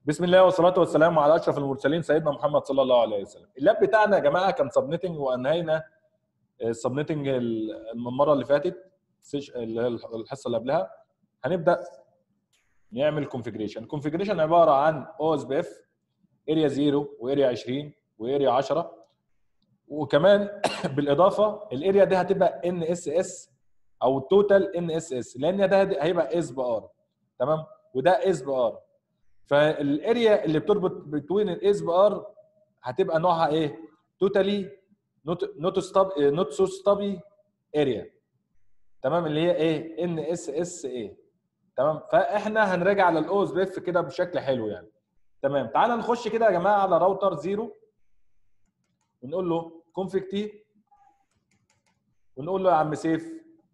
بسم الله والصلاة والسلام على أشرف المرسلين سيدنا محمد صلى الله عليه وسلم. اللاب بتاعنا يا جماعة كان سبنيتنج وأنهينا السبنيتنج المرة اللي فاتت اللي هي الحصة اللي قبلها. هنبدأ نعمل كونفيجريشن. الكونفيجريشن عبارة عن او اس بي اف اريا 0 واريا 20 واريا 10 وكمان بالإضافة الاريا دي هتبقى ان اس اس أو التوتال ان اس اس لأن ده هيبقى اس بي ار. تمام، وده اس بي ار. فالاريا اللي بتربط بين الاس بي ار هتبقى نوعها ايه؟ توتالي نوت سو ستابي اريا. تمام، اللي هي ايه؟ ان اس اس اي. تمام، فاحنا هنراجع على الاو اس بي اف كده بشكل حلو يعني. تمام، تعالى نخش كده يا جماعه على راوتر 0 ونقول له كونفيج تي ونقول له يا عم سيف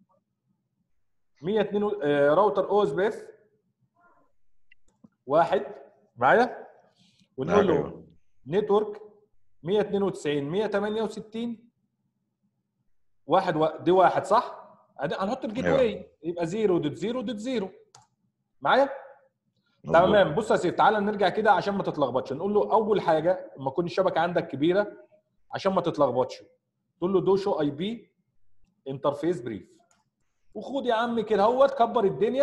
102 راوتر او اس بي اف واحد معايا، ونقول له نتورك 192 168 واحد دي واحد صح؟ هنحط الجيت واي يبقى 0.0.0 معايا؟ تمام. بص يا سيف تعالى نرجع كده عشان ما تتلخبطش. نقول له اول حاجه لما تكون الشبكه عندك كبيره عشان ما تتلخبطش تقول له دو شو اي بي انترفيس بريف وخد يا عم كده اهوت كبر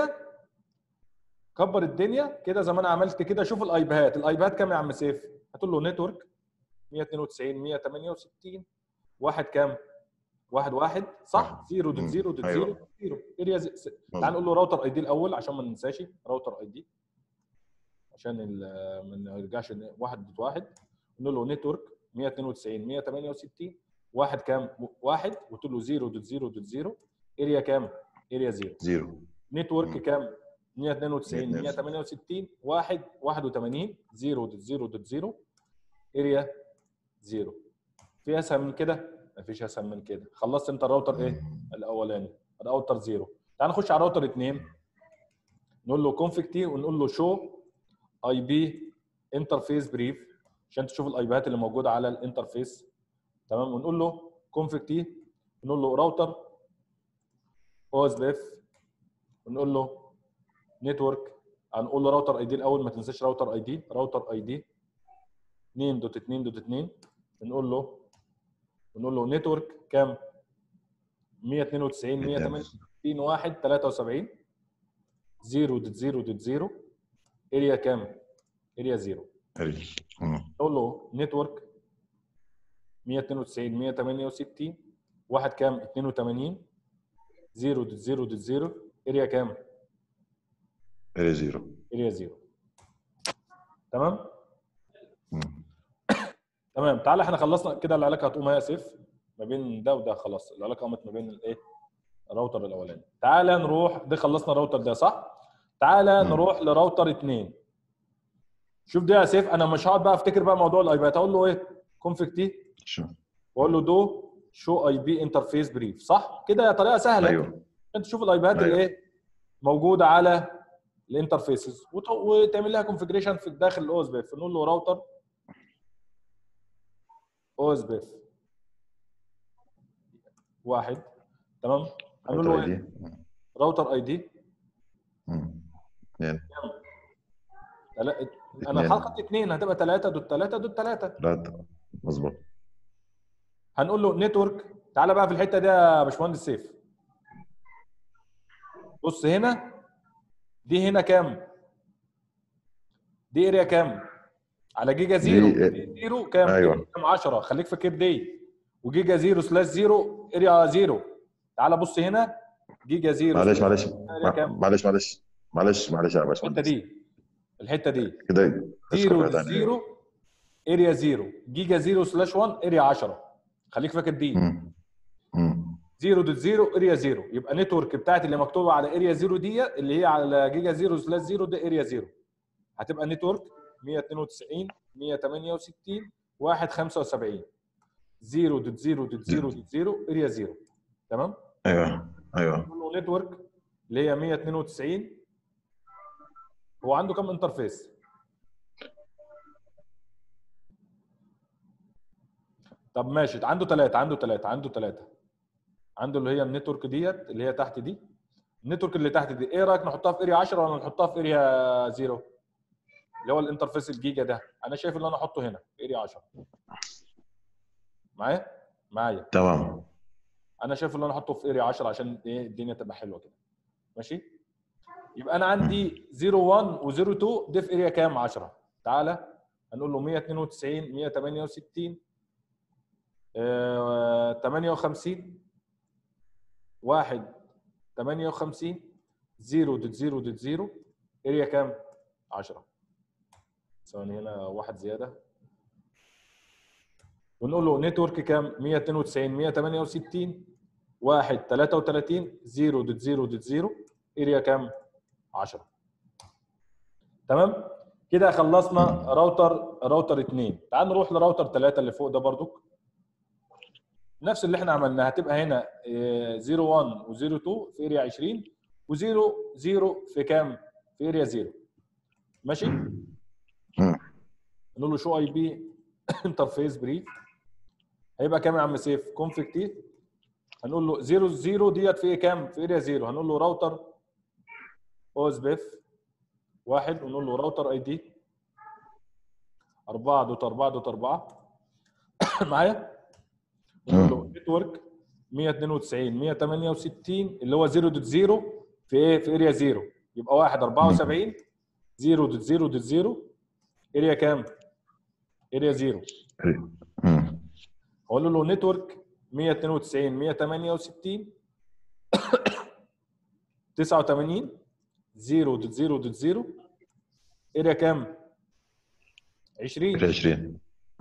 الدنيا كده زي ما انا عملت كده. شوف الايباد كام يا عم سيف؟ هتقول له نتورك 192 168 واحد كام؟ واحد صح؟ 0.0.0 اريا. تعال نقول له راوتر اي دي الاول عشان ما ننساش. راوتر اي دي عشان ما نرجعش 1.1. نقول له نتورك 192 168 واحد كام؟ واحد وتقول له 0.0.0 اريا كام؟ اريا 0. نتورك كام؟ 192 168 81 0.0.0 اريا 0. في اسهل من كده؟ مفيش اسهل من كده. خلصت انت الراوتر ايه؟ الاولاني الراوتر 0. تعال نخش على الراوتر 2 نقول له كونفيج تي ونقول له شو اي بي انترفيس بريف عشان تشوف الاي بيات اللي موجوده على الانترفيس. تمام، ونقول له كونفيج تي ونقول له راوتر او اس بي اف ونقول له نتورك. هنقول له راوتر اي دي الاول، ما تنساش راوتر اي دي. راوتر اي دي 2.2.2 ونقول له نتورك كام؟ 192 168 1 73 0.0.0 اريا كام؟ اريا 0. نقول له نتورك 192 168 واحد كام؟ 82 0.0.0 اريا كام؟ اريا 0. اريا 0. تمام؟ تمام. تعالى احنا خلصنا كده. العلاقه هتقوم يا سيف ما بين ده وده. خلاص العلاقه قامت ما بين الايه؟ الراوتر الاولاني. تعالى نروح ده خلصنا الراوتر ده صح؟ تعالى نروح لراوتر 2. شوف ده يا سيف، انا مش هقعد بقى افتكر بقى موضوع الايباد. اقول له ايه؟ كونفيج تي واقول له دو شو اي بي انترفيس بريف صح؟ كده طريقه سهله. ايوه، انت تشوف الايباد اللي ايه موجوده على الانترفيسز وتعمل لها كونفيجريشن في داخل الاو اس بي اف. نقول له راوتر او اس بي اف واحد. تمام، هنقول له ايه؟ راوتر اي دي انا حلقه 2 هتبقى 3.3.3 مظبوط. هنقول له نتورك. تعالى بقى في الحته دي يا باشمهندس سيف. بص هنا دي هنا كام؟ دي اريا كام؟ على جيجا 0 كام؟ ايوه كام 10. خليك فاكر دي. وجيجا 0/0 اريا 0. تعالى بص هنا جيجا 0 معلش يا باشمهندس. الحته دي كده 0/0 اريا 0 جيجا 0/1 اريا 10. خليك فاكر دي 0.0 اريا 0. يبقى نتورك بتاعتي اللي مكتوبه على اريا 0 دي اللي هي على جيجا 0/0 ده اريا 0. هتبقى نتورك 192 168 175 0.0.0 اريا 0. تمام؟ ايوه نتورك اللي هي 192. هو عنده كم انترفيس؟ طب ماشي، عنده ثلاثه عنده اللي هي النتورك ديت اللي هي تحت دي. النتورك اللي تحت دي ايه رايك نحطها في اريا 10 ولا نحطها في اريا 0؟ اللي هو الانترفيس الجيجا ده، انا شايف ان انا احطه هنا في اريا 10. معايا تمام. انا شايف ان انا احطه في اريا 10 عشان ايه الدنيا تبقى حلوه كده. ماشي. يبقى انا عندي 01 و02 دي في اريا كام؟ 10. تعالى هنقول له 192 168 58 1 58 0.0.0 اريا كام؟ 10. ثواني هنا واحد زياده. ونقول له نتورك كام؟ 192 168 1 33 0.0.0 اريا كام؟ 10. تمام؟ كده خلصنا راوتر 2. تعال نروح لراوتر 3 اللي فوق ده برضو. نفس اللي احنا عملناه، هتبقى هنا 01 و02 في اريا 20 و00 في كام؟ في اريا 0. ماشي؟ نقول له شو اي بي انترفيس بريف. هيبقى كام يا عم سيف؟ كونفيج تي. هنقول له 00 ديت في كام؟ في اريا 0. هنقول له راوتر او اس بي اف 1 ونقول له راوتر اي دي 4.4.4 معايا؟ نقول له نتورك 192 168 اللي هو 0.0 في ايه؟ في اريا 0. يبقى 1 74 0.0.0 اريا كام؟ اريا 0. اقول له نتورك 192 168 89 0.0.0 اريا كام؟ 20. 20.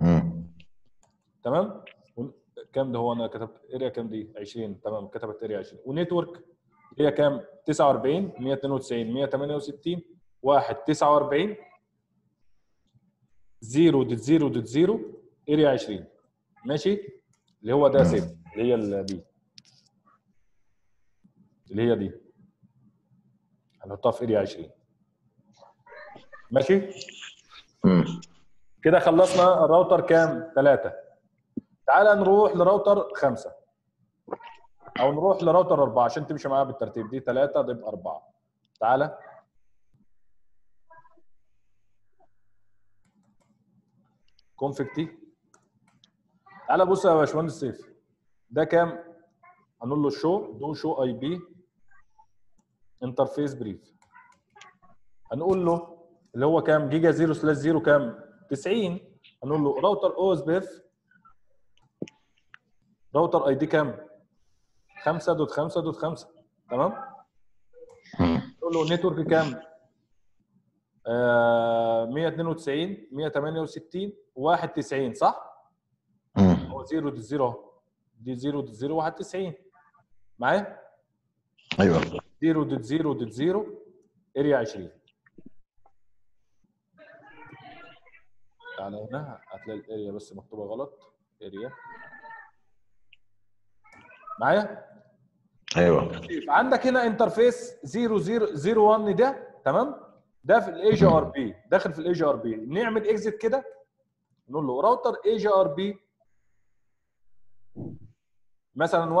تمام؟ كام ده؟ هو انا كتبت اريا كام دي؟ 20. تمام، كتبت اريا 20. ونتورك هي كام؟ 49 192 168 1 49 0.0.0 اريا 20. ماشي؟ اللي هو ده سيف، اللي هي دي، اللي هي دي هنحطها في اريا 20. ماشي؟ كده خلصنا الراوتر كام؟ 3. تعال نروح لراوتر 5 او نروح لراوتر 4 عشان تمشي معايا بالترتيب. دي 3 دي 4. تعال كونفيج تي. تعال بص يا باشمهندس سيف، ده كام؟ هنقول له شو اي بي انترفيس بريف. هنقول له اللي هو كام؟ جيجا 0/0 كام؟ 90. هنقول له راوتر او اس بي اف راوتر اي دي كام؟ 5.5.5. تمام؟ نقول له نتورك كام؟ 192 168 91 صح؟ هو 0.0 دي 0.0 91 معايا؟ ايوه. 0.0.0 اريا 20. تعالى هنا هتلاقي الاريا بس مكتوبه غلط. اريا معايا؟ ايوه. عندك هنا انترفيس 0001 ده تمام؟ ده في الاي جي ار بي، داخل في الاي جي ار بي. نعمل اكزit كده نقول له راوتر اي جي ار بي مثلا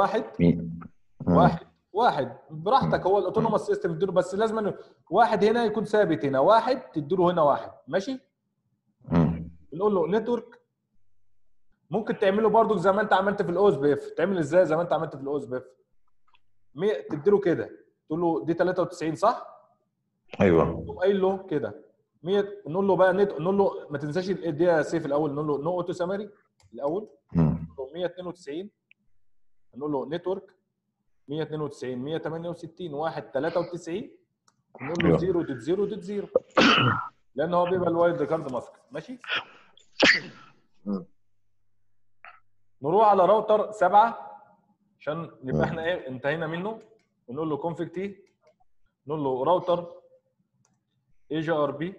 واحد براحتك، هو الاوتونوموس سيستم تديله، بس لازم واحد هنا يكون ثابت، هنا واحد تديله هنا واحد. ماشي؟ بنقول له نتورك. ممكن تعمله برضو زي ما انت عملت في الاو اس بي اف. تعمل ازاي زي ما انت عملت في الاو اس بي اف؟ تديله كده تقول له دي 93 صح؟ ايوه. تقوم قايل له كده 100. نقول له بقى نقول له ما تنساش دي سيف الاول. نقول له نو اوتو سامري الاول. نقول له 192 نقول له نتورك 192 168 1 93 نقول له 0.0.0 لان هو بيبقى الوايلد كارد ماسك. ماشي؟ نروح على راوتر 7 عشان نبقى احنا ايه انتهينا منه. ونقول له كونفيج تي. نقول له راوتر اي جي ار بي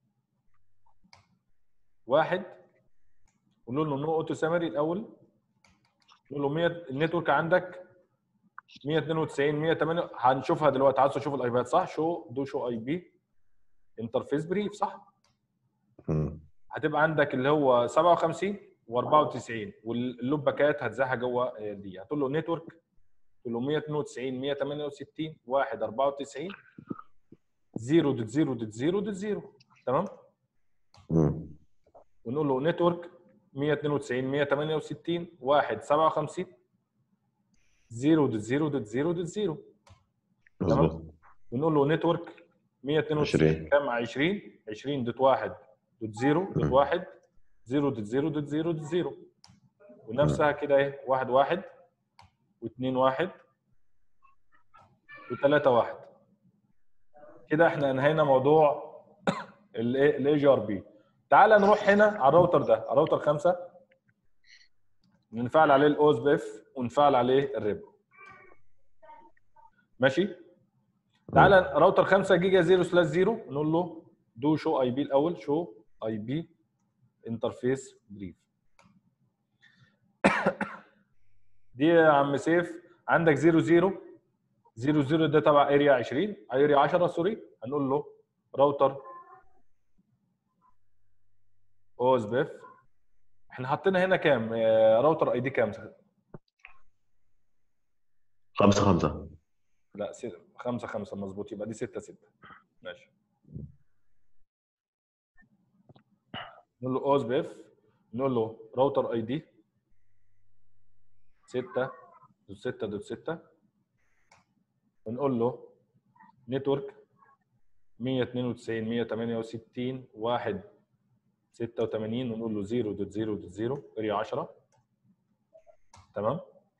1 ونقول له نو اوتو سامري الاول. نقول له 100 النتورك عندك 192 108. هنشوفها دلوقتي. عايز اشوف الايباد صح؟ شو اي بي انترفيس بريف صح؟ هتبقى عندك اللي هو 57 و94 واللوب باكات هتزاحها جوه دي. هتقول له نتورك تقول له 192 168 1 94 0.0.0.0 تمام؟ ونقول له نتورك 192 168 1 57 0.0.0.0 تمام. ونقول له نتورك 192 كام 20 20.1.0.1 0.0.0.0 ونفسها كده ايه 1 1 و2 1 و3 1. كده احنا انهينا موضوع الاي جي ار بي. تعال نروح هنا على الراوتر ده، على الراوتر 5 نفعل عليه الاوز بي اف ونفعل عليه الريب. ماشي. تعال راوتر 5 جيجا 0/0 نقول له دو شو اي بي الاول، شو اي بي انترفيس بريف. دي يا عم سيف عندك 00 00 ده تبع اريا 20 اريا 10 سوري. هنقول له راوتر اوز بي اف. احنا حطينا هنا كام راوتر اي دي كام؟ 5 لا 5 5 مظبوط، يبقى دي 6 6. ماشي. نقول له اوز بي اف، نقول له راوتر اي دي 6.6.6 ونقول له نتورك 192 168 1 86 ونقول له 0.0.0 اريا 10 تمام.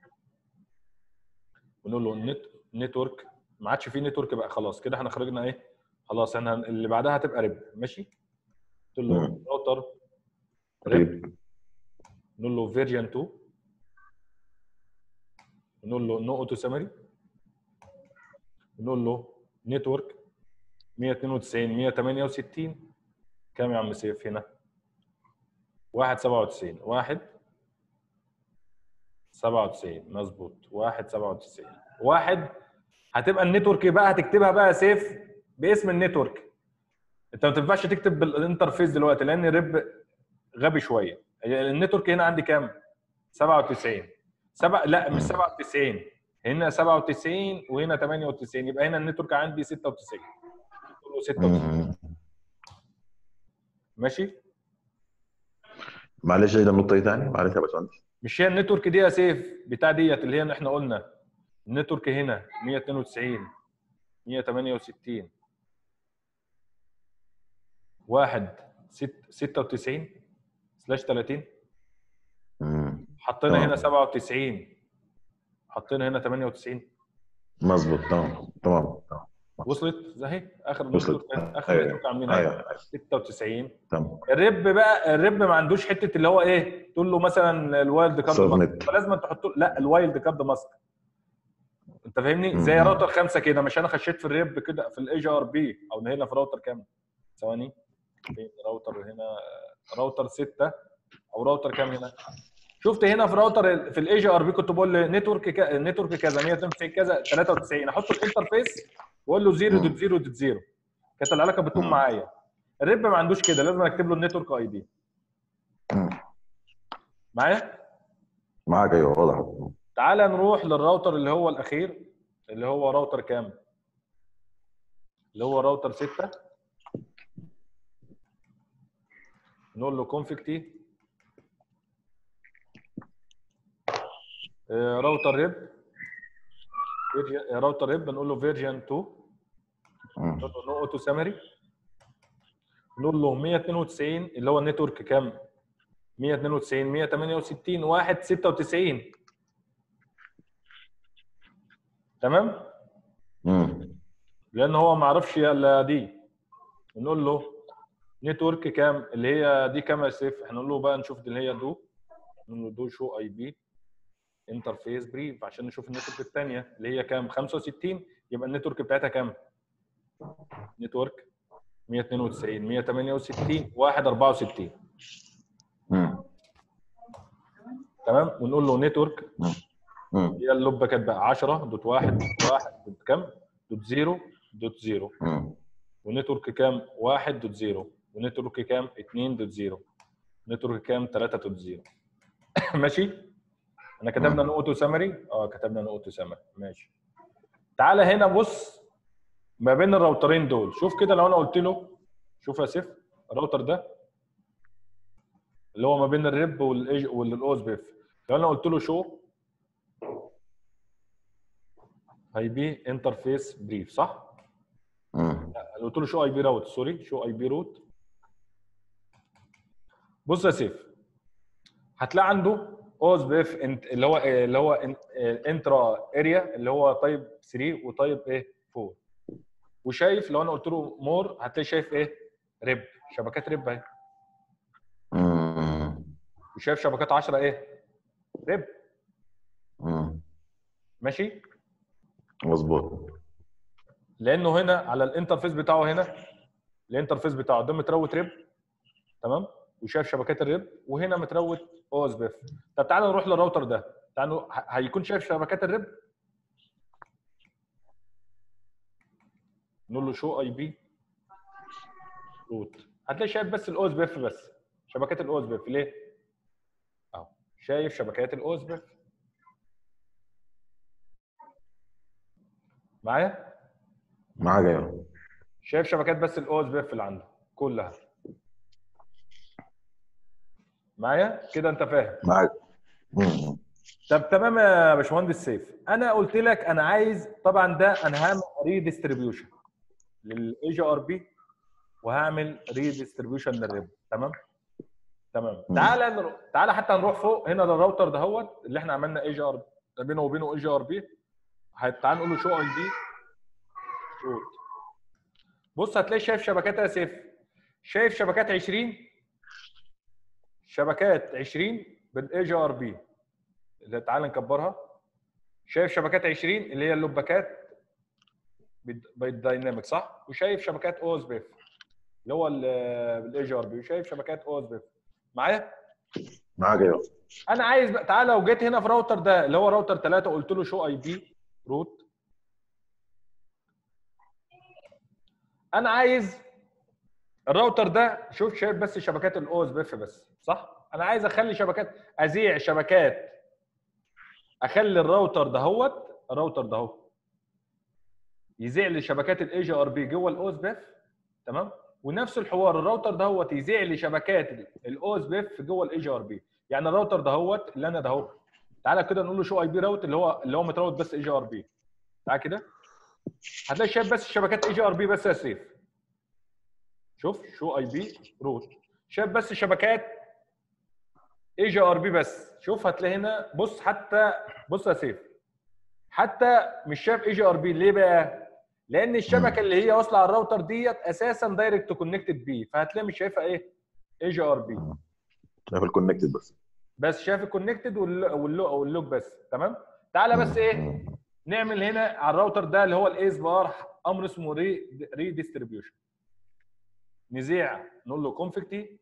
ونقول له نتورك ما عادش فيه نتورك بقى خلاص كده احنا خرجنا ايه خلاص. احنا اللي بعدها هتبقى ريب. ماشي. قلت له راوتر ريب نقول له فيرجن 2 نقول له نو اوتو سامري نقول له نتورك 192 168 كام يا عم سيف هنا 1 97 1 97 مظبوط 1 97 1 هتبقى النتورك بقى هتكتبها بقى سيف باسم النتورك. انت ما تنفعش تكتب بالانترفيس دلوقتي لان الريب غبي شويه. النتورك هنا عندي كام 97 لا مش 97 هنا 97 وهنا 98 يبقى هنا النتورك عندي 96 96 ماشي. معلش عيد النقطه دي ثاني معلش يا باشمهندس. مش هي النتورك دي يا سيف بتاع ديت اللي هي احنا قلنا النتورك هنا 192 168 1 96 سلاش 30 حطينا هنا 97 حطينا هنا 98 مظبوط تمام تمام وصلت اهي اخر نتورك اخر نتورك عاملينها 96 تمام. الريب بقى الريب ما عندوش حته اللي هو ايه تقول له مثلا الوايلد كارد ماسك فلازم تحط له لا الوايلد كارد ماسك. انت فاهمني زي راوتر 5 كده مش انا خشيت في الريب كده في الاي جي ار بي او هنا في راوتر كام ثواني في راوتر هنا راوتر 6 او راوتر كام هنا شفت هنا في راوتر في الاي جي ار بي كنت بقول نتورك كذا 192 كذا 93 احط الانترفيس واقول له 0.0.0 كانت العلاقه بتقوم معايا. الريب ما عندوش كده لازم اكتب له النتورك اي دي. معاك ايوه واضح. تعال نروح للراوتر اللي هو الاخير اللي هو راوتر كام اللي هو راوتر 6 نقول له كونفيج تي راوتر ريب نقول له فيرجن 2 نقول له نو اوتو سامري نقول له 192 اللي هو النتورك كام 192 168 1 96 تمام لان هو ما عرفش الا دي. نقول له نتورك كام اللي هي دي كام يا سيف احنا نقول له بقى نشوف دي اللي هي نقول له دو شو اي بي انترفيس بريف عشان نشوف النتورك الثانيه اللي هي كام 65 يبقى النتورك بتاعتها كام نتورك 192 168 1 64 تمام. ونقول له نتورك هي اللوبه كانت بقى 10.1.1 كام .0.0 ونتورك كام 1.0 ونتورك كام 2.0 نتورك كام 3.0 ماشي. انا كتبنا نقطه سمري كتبنا نقطه سمري ماشي. تعالى هنا بص ما بين الراوترين دول شوف كده لو انا قلت له شوف يا سيف الراوتر ده اللي هو ما بين الريب والاو اس بي اف. لو انا قلت له شو هيبي انترفيس بريف، صح؟ لو قلت له شو اي بي راوت، سوري، شو اي بي روت. بص يا سيف، هتلاقي عنده او اس بي اف اللي هو انترا اريا اللي هو تايب 3 وتايب ايه 4. وشايف لو انا قلت له مور هتلاقي شايف ايه؟ ريب، شبكات ريب اهي. وشايف شبكات 10 ايه؟ ريب. ماشي؟ مظبوط. لانه هنا على الانترفيس بتاعه، هنا الانترفيس بتاعه ده متروت ريب، تمام؟ وشايف شبكات الريب، وهنا متروت او اس بي اف. طب تعالى نروح للراوتر ده، تعالى هيكون شايف شبكات الريب. نقول له شو اي بي روت، هتلاقي شايف بس الاو اس بي اف، بس شبكات الاو اس بي اف. ليه؟ اهو شايف شبكات الاو اس بي اف معايا؟ معاك ايوه. شايف شبكات بس الاو اس بي اف اللي عنده كلها. معايا كده؟ انت فاهم؟ معاك. طب تمام يا باشمهندس سيف، انا قلت لك انا عايز، طبعا ده انا هعمل ريديستريبيوشن للاي جي ار بي وهعمل ريديستريبيوشن للريب، تمام؟ تمام. تعالى حتى نروح فوق هنا للراوتر دهوت اللي احنا عملنا اي جي ار بي بينه وبينه اي جي ار بي. تعال نقول له شو اي بي روت. بص هتلاقي شايف شبكات يا سيف، شايف شبكات 20، شبكات 20 بالاي جي ار بي. تعال نكبرها. شايف شبكات 20 اللي هي اللوباكات بالدايناميك، صح؟ وشايف شبكات او اس بي اف اللي هو بالاي جي ار بي، وشايف شبكات او اس بي اف. معايا؟ معاك ايوه. انا عايز بقى، تعالى لو جيت هنا في راوتر ده اللي هو راوتر 3 قلت له شو اي بي روت، انا عايز الراوتر ده، شوف شايف بس شبكات الاو اس بي اف بس، صح؟ انا عايز اخلي شبكات، ازيع شبكات، اخلي الراوتر ده يذيع لي شبكات الاي جي ار بي جوه الاو اس بي اف، تمام؟ ونفس الحوار الراوتر ده يذيع لي شبكات الاو اس بي اف جوه الاي جي ار بي. يعني الراوتر ده اللي انا ده، تعالى كده نقول له شو اي بي راوت اللي هو متروت بس اي جي ار بي. تعالى كده هتلاقي شايف بس شبكات اي جي ار بي بس يا سيف. شوف شو اي بي روت، شايف بس شبكات اي جي ار بي بس. شوف هتلاقي هنا، بص حتى، بص يا سيف، حتى مش شايف اي جي ار بي. ليه بقى؟ لان الشبكه اللي هي واصله على الراوتر ديت اساسا دايركت كونكتد بيه، فهتلاقي مش شايفها ايه؟ اي جي ار بي. شايف الكونكتد بس شايف الكونكتد واللوج بس، تمام؟ تعالى بس ايه نعمل هنا على الراوتر ده اللي هو الايس بار امر اسمه ري ديستريبيوشن. نذيع نقول له كونفيج تي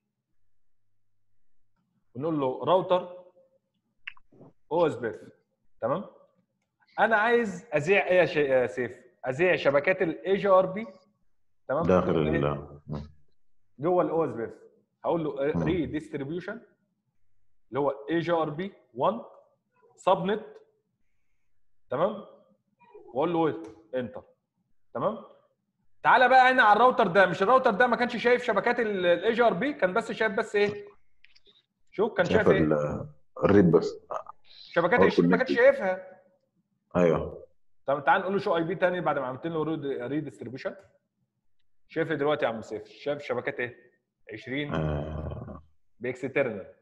ونقول له راوتر او اس بي اف، تمام؟ انا عايز اذيع ايه يا سيف؟ اذيع شبكات الاي جي ار بي، تمام؟ داخل جوه الاو اس بي اف. هقول له ري ديستريبيوشن اللي هو اي جي ار بي 1 سب نت، تمام؟ واقول له انتر، تمام؟ تعالى بقى هنا على الراوتر ده، مش الراوتر ده ما كانش شايف شبكات الاي جي ار بي، كان بس شايف بس ايه؟ شوف كان شايف ايه؟ الريد بس، شبكات 20 ما كانش شايفها. ايوه. طب تعال نقول له شو اي بي تاني بعد ما عملت له ري ديستريبيوشن. شايف ايه دلوقتي يا عم سيف؟ شايف شبكات ايه؟ 20 باكسترنال،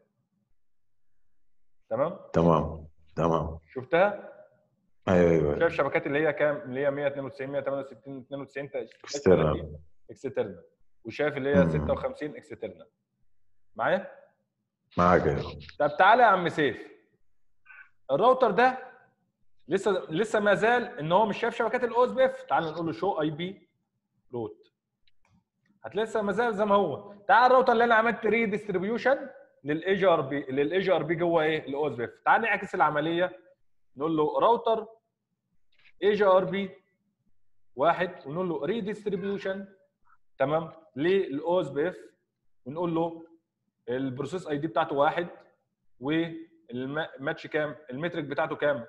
تمام؟ تمام. شفتها؟ ايوه. شايف شبكات اللي هي كام؟ اللي هي 192 168 92 30 اكسترنال. اكسترنال. وشايف اللي هي 56 اكسترنال. معايا؟ معاك ايوه. طب تعالى يا عم سيف، الراوتر ده لسه ما زال ان هو مش شايف شبكات الاو اس بي اف. تعال نقول له شو اي بي روت، هتلاقي لسه ما زال زي ما هو. تعال الراوتر اللي انا عملت ري ديستريبيوشن للاي جي ار بي جوه ايه؟ الاو اس بي اف. تعال نعكس العمليه، نقول له راوتر اي جي ار بي 1 ونقول له ري ديستريبيوشن، تمام؟ للاو اس بي اف، ونقول له البروسيس اي دي بتاعته 1 والماتش كام؟ المترك بتاعته كام؟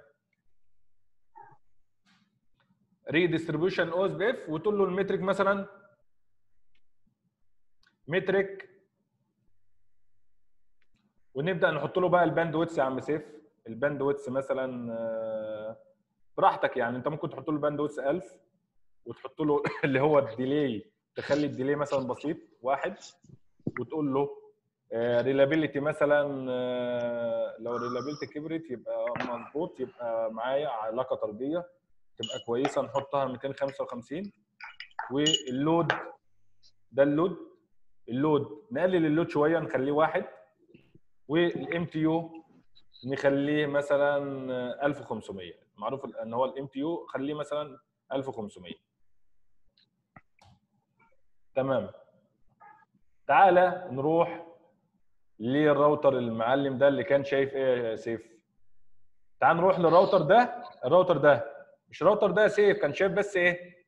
ري ديستريبيوشن او اس بي اف، وتقول له المترك مثلا مترك ونبدا نحط له بقى الباند ويتس يا عم سيف. الباند ويتس مثلا براحتك يعني، انت ممكن تحط له الباند ويتس 1000 وتحط له اللي هو الديلي، تخلي الديلي مثلا بسيط 1 وتقول له ريلابيلتي مثلا لو الريلابيلتي كبرت يبقى مظبوط، يبقى معايا علاقه طرديه تبقى كويسه نحطها 255. واللود ده اللود نقلل اللود شويه نخليه 1. والام تي يو نخليه مثلا 1500، معروف ان هو الام تي يو خليه مثلا 1500. تمام. تعالى نروح للراوتر المعلم ده اللي كان شايف ايه يا سيف. تعال نروح للراوتر ده. الراوتر ده مش الراوتر ده يا سيف كان شايف بس ايه؟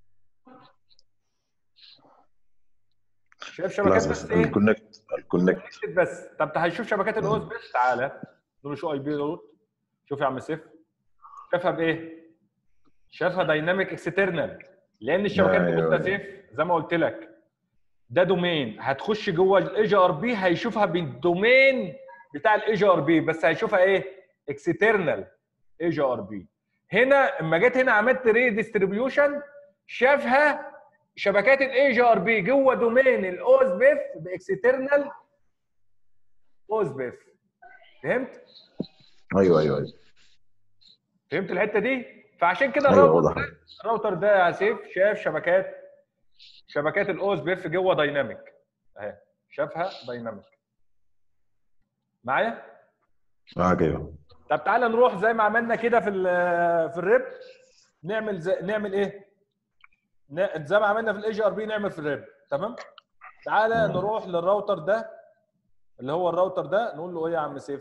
شايف شبكات كلاس بس بس ايه؟ الكونكت بس. طب هيشوف شبكات الاوس بس. تعالى نقول له شو اي بي روت. شوف يا عم سيف شافها بايه؟ شافها دايناميك اكسترنال، لان الشبكات دي بص يا سيف زي ما قلت لك ده دومين هتخش جوه الاي جي ار بي هيشوفها بالدومين بتاع الاي جي ار بي، بس هيشوفها ايه؟ اكسترنال اي جي ار بي. هنا اما جيت هنا عملت ري ديستريبيوشن شافها شبكات الاي جي ار بي جوه دومين الاوز بيف باكسترنال اوز بيف. فهمت؟ ايوه فهمت الحته دي؟ فعشان كده ايوه واضح. الراوتر ده يا سيف شاف شبكات الاوز بيف جوه دايناميك اهي، شافها دايناميك. معايا؟ ايوه طب تعالى نروح زي ما عملنا كده في الريب نعمل ايه؟ زي ما عملنا في الاي جي ار بي نعمل في الريب. تمام؟ تعالى نروح للراوتر ده اللي هو الراوتر ده نقول له ايه يا عم سيف؟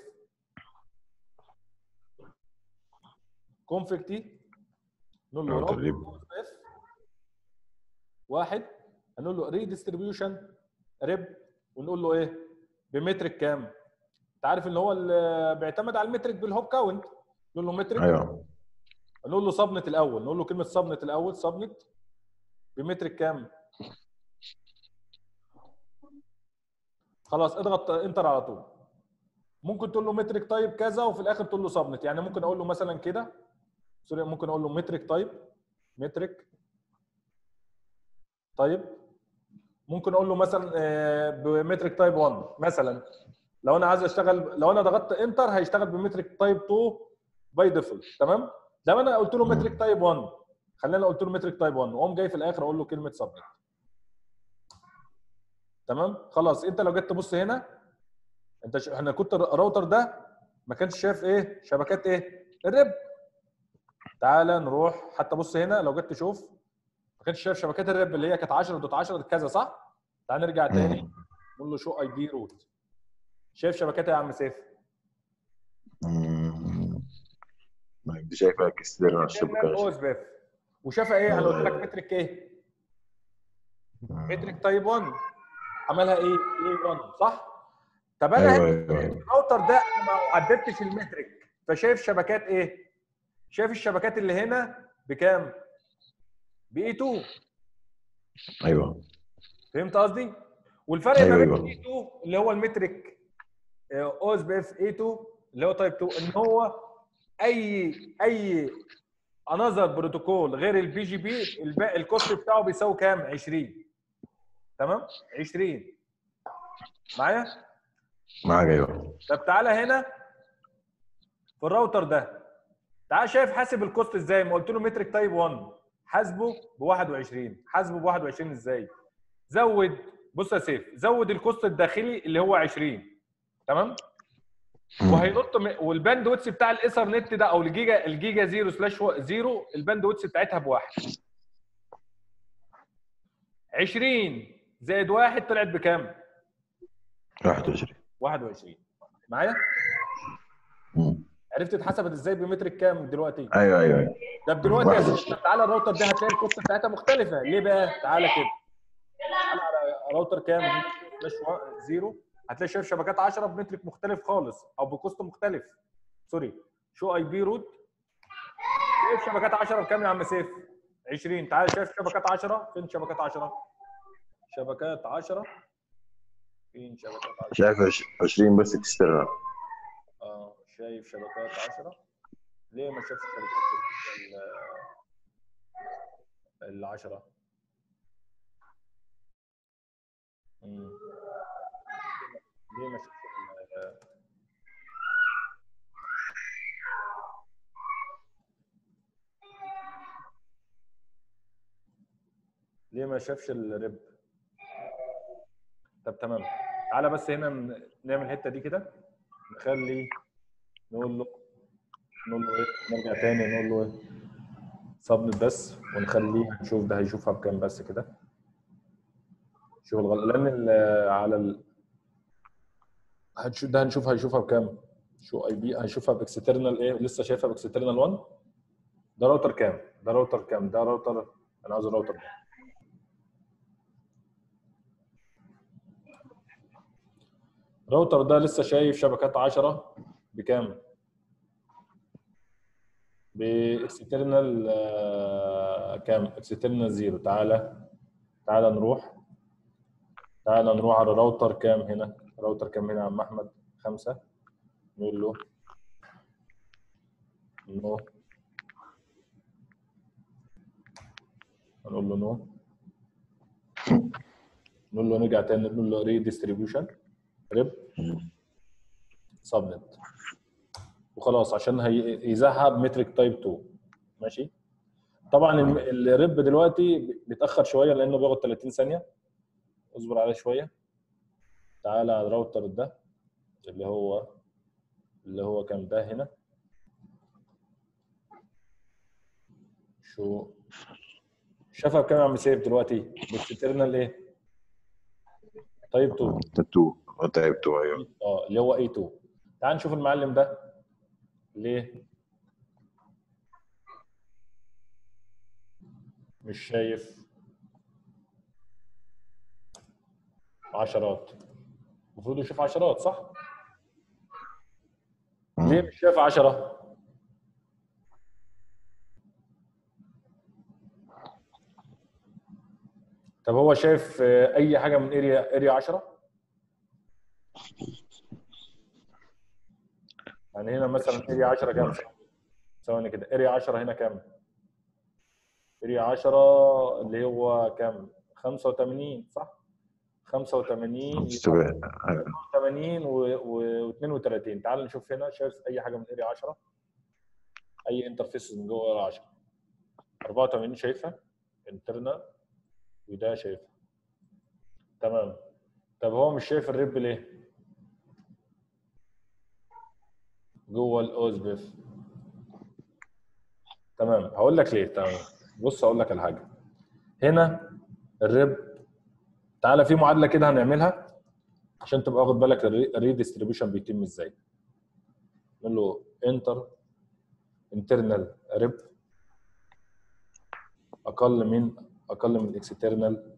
كونفيج تي نقول له راوتر ريب 1 هنقول له ريديستريبيوشن ريب ونقول له ايه؟ بمترك كام؟ انت عارف ان هو اللي بيعتمد على المترك بالهوب كاونت. نقول له مترك. ايوه نقول له صبنت الاول، نقول له كلمه صبنت الاول. صبنت بمترك كام؟ خلاص اضغط انتر على طول. ممكن تقول له مترك تايب كذا وفي الاخر تقول له صبنت. يعني ممكن اقول له مثلا كده سوري، ممكن اقول له مترك تايب مترك تايب. ممكن اقول له مثلا بمترك تايب 1 مثلا. لو انا عايز اشتغل، لو انا ضغطت انتر هيشتغل بمترك تايب 2 باي ديفولت. تمام؟ ده انا قلت له مترك تايب 1، خلينا قلت له مترك تايب 1 واقوم جاي في الاخر اقول له كلمه سبميت. تمام؟ خلاص انت لو جيت تبص هنا انت احنا كنت الراوتر ده ما كانش شايف ايه؟ شبكات ايه؟ الريب. تعالى نروح حتى بص هنا لو جيت تشوف ما كانش شايف شبكات الريب اللي هي كانت 10.10 كذا صح؟ تعال نرجع تاني نقول له شو اي بي روت. شايف شبكات يا عم سيف؟ ما انت شايفها كسر الشبكه. اوز بيف. وشافها ايه؟ انا قلت لك مترك ايه؟ مترك تايب 1. عملها ايه؟ اي 1 صح؟ طب انا ايوه هنا ايوه الراوتر ده انا ما عدلتش المترك فشايف شبكات ايه؟ شايف الشبكات اللي هنا بكام؟ ب اي 2. ايوه فهمت قصدي؟ والفرق ما ايوه بين ايوه اي 2 اللي هو المترك اوز بيف اي 2 اللي هو تايب 2 ان هو اي انذر بروتوكول غير البي جي بي الكوست بتاعه بيساوي كام؟ 20. تمام؟ 20 معايا؟ معاك ايوه. طب تعالى هنا في الراوتر ده. تعال شايف حاسب الكوست ازاي؟ ما قلت له مترك تايب 1 حاسبه ب 21. حاسبه ب 21 ازاي؟ زود. بص يا سيف زود الكوست الداخلي اللي هو 20. تمام؟ وهينط والباند ويتس بتاع الايثرنت ده او الجيجا 0/0 الباند ويتس بتاعتها بواحد. 20 زائد 1 طلعت بكام؟ 21. 21 معايا؟ عرفت اتحسبت ازاي بمترك كام دلوقتي؟ ايوه ده دلوقتي يا سيدي 21. تعالى الراوتر ده هتلاقي الكوست بتاعتها مختلفه. ليه بقى؟ تعالى كده. تعالى على راوتر كام؟ زيرو. هتلاقي شايف شبكات 10 بمترك مختلف خالص او بكوست مختلف. سوري شو اي بي روت. شايف شبكات 10 بكام يا عم سيف؟ 20. تعالى شايف شبكات 10 فين؟ شبكات 10 شبكات 10 فين شبكات 10؟ شايف 20 بس اكسترنال. شايف شبكات 10. ليه ما شافش شبكات ال 10؟ ليه ما شافش ليه ما شافش الريب؟ طب تمام، تعالى بس هنا نعمل الحته دي كده، نخلي نقول له ايه، نرجع تاني نقول له ايه سبنت بس، ونخليه نشوف ده هيشوفها بكام بس كده. شوف الغلط، لان على ده هنشوف هيشوفها بكام. شو اي بي هيشوفها باكسترنال ايه، لسه شايفها باكسترنال 1. ده راوتر كام؟ ده راوتر كام؟ ده راوتر، انا عاوز الراوتر ده. الراوتر ده لسه شايف شبكات 10 بكام؟ باكسترنال كام؟ اكسترنال 0. تعالى نروح على راوتر كام هنا. راوتر كام هنا يا عم احمد؟ 5. نقول له نو، نقول له نو، نقول له نرجع تاني نقول له ري ديستريبيوشن ريب سبنت وخلاص، عشان هيذاعها بمترك تايب 2. ماشي. طبعا الريب دلوقتي بيتاخر شويه لانه بياخد 30 ثانيه، اصبر عليه شويه. تعالى على الراوتر ده اللي هو كان ده هنا. شو شافها بكام يا عم سيف دلوقتي؟ باكسترنال ايه؟ تايب 2. تايب 2 ايوه. اللي هو اي 2. تعال نشوف المعلم ده ليه مش شايف عشرات. المفروض يشوف عشرات صح؟ ليه مش شايف 10؟ طب هو شايف اي حاجه من اريا 10؟ يعني هنا مثلا اريا 10 كام؟ ثواني كده، اريا 10 هنا كام؟ اريا 10 اللي هو كام؟ 85 صح؟ 85 80 و32. تعال نشوف هنا، شايف اي حاجه من اريا 10؟ اي انترفيس من جوه اريا 10؟ 84 شايفها انترنال، وده شايفها تمام. طب هو مش شايف الريب ليه؟ جوه الاوزبيف. تمام، هقول لك ليه. تمام، بص هقول لك على حاجه. هنا الريب، تعالى في معادله كده هنعملها عشان تبقى واخد بالك الريديستريبيوشن بيتم ازاي. نقول له انترنال ريب اقل من الاكسترنال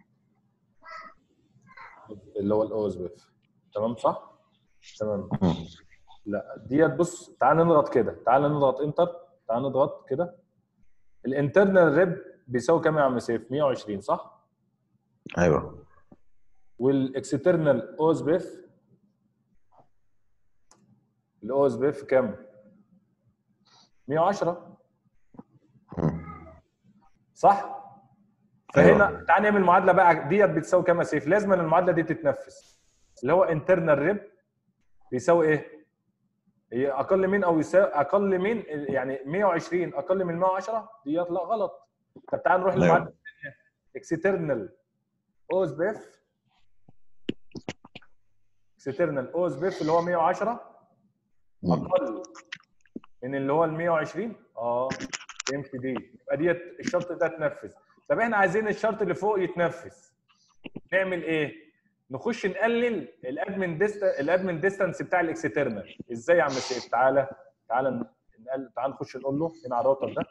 اللي هو الاوزبيف. تمام صح؟ تمام. لا ديت، بص تعال نضغط كده، تعال نضغط انتر، تعال نضغط كده. الانترنال ريب بيساوي كام يا عم سيف؟ 120 صح؟ ايوه. والاكسترنال اوزبيف، الاوزبيف كام؟ 110 صح؟ فهنا أيوة. تعال نعمل معادله بقى ديت بتساوي كام يا سيف؟ لازم المعادله دي تتنفذ، اللي هو انترنال ريب بيساوي ايه؟ هي اقل من او يساوي اقل من، يعني 120 اقل من 110 ديت لا غلط. طب تعال نروح للمعادله الثانيه، اكسترنال اوزبيف، اكسترنال اوزبيف اللي هو 110 اقل من اللي هو ال 120. فهمت دي؟ يبقى ديت الشرط ده اتنفذ. طب احنا عايزين الشرط اللي فوق يتنفذ، نعمل ايه؟ نخش نقلل الادمن ديستانس بتاع الاكسترنال. ازاي يا عم سيف؟ تعالى نخش نقول له هنا على الراوتر ده،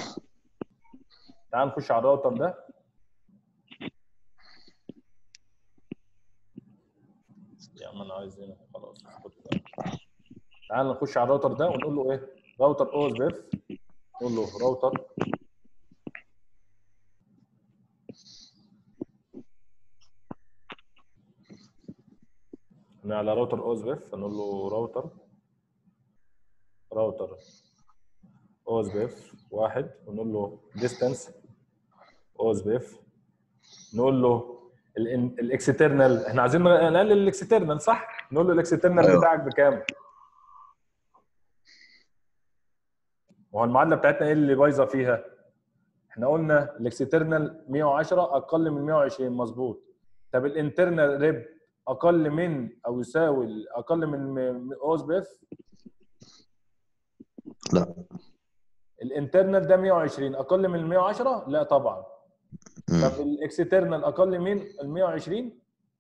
تعال نخش على الراوتر ده. يا عم انا عايز هنا خلاص. تعال نخش على الراوتر ده ونقول له ايه؟ راوتر اوزبيف، نقول له راوتر على راوتر او اس بي اف، هنقول له راوتر او اس بي اف 1، ونقول له ديستانس او اس بي اف، نقول له الاكسترنال، احنا عايزين نقلل الاكسترنال صح؟ نقول له الاكسترنال أيوه. بتاعك بكام؟ وهو المعادله بتاعتنا ايه اللي بايظه فيها؟ احنا قلنا الاكسترنال 110 اقل من 120 مظبوط. طب الانترنال ريب اقل من او يساوي اقل من او اس بي اف؟ لا. الانترنال ده 120 اقل من 110؟ لا طبعا. طب الاكسترنال اقل من ال 120؟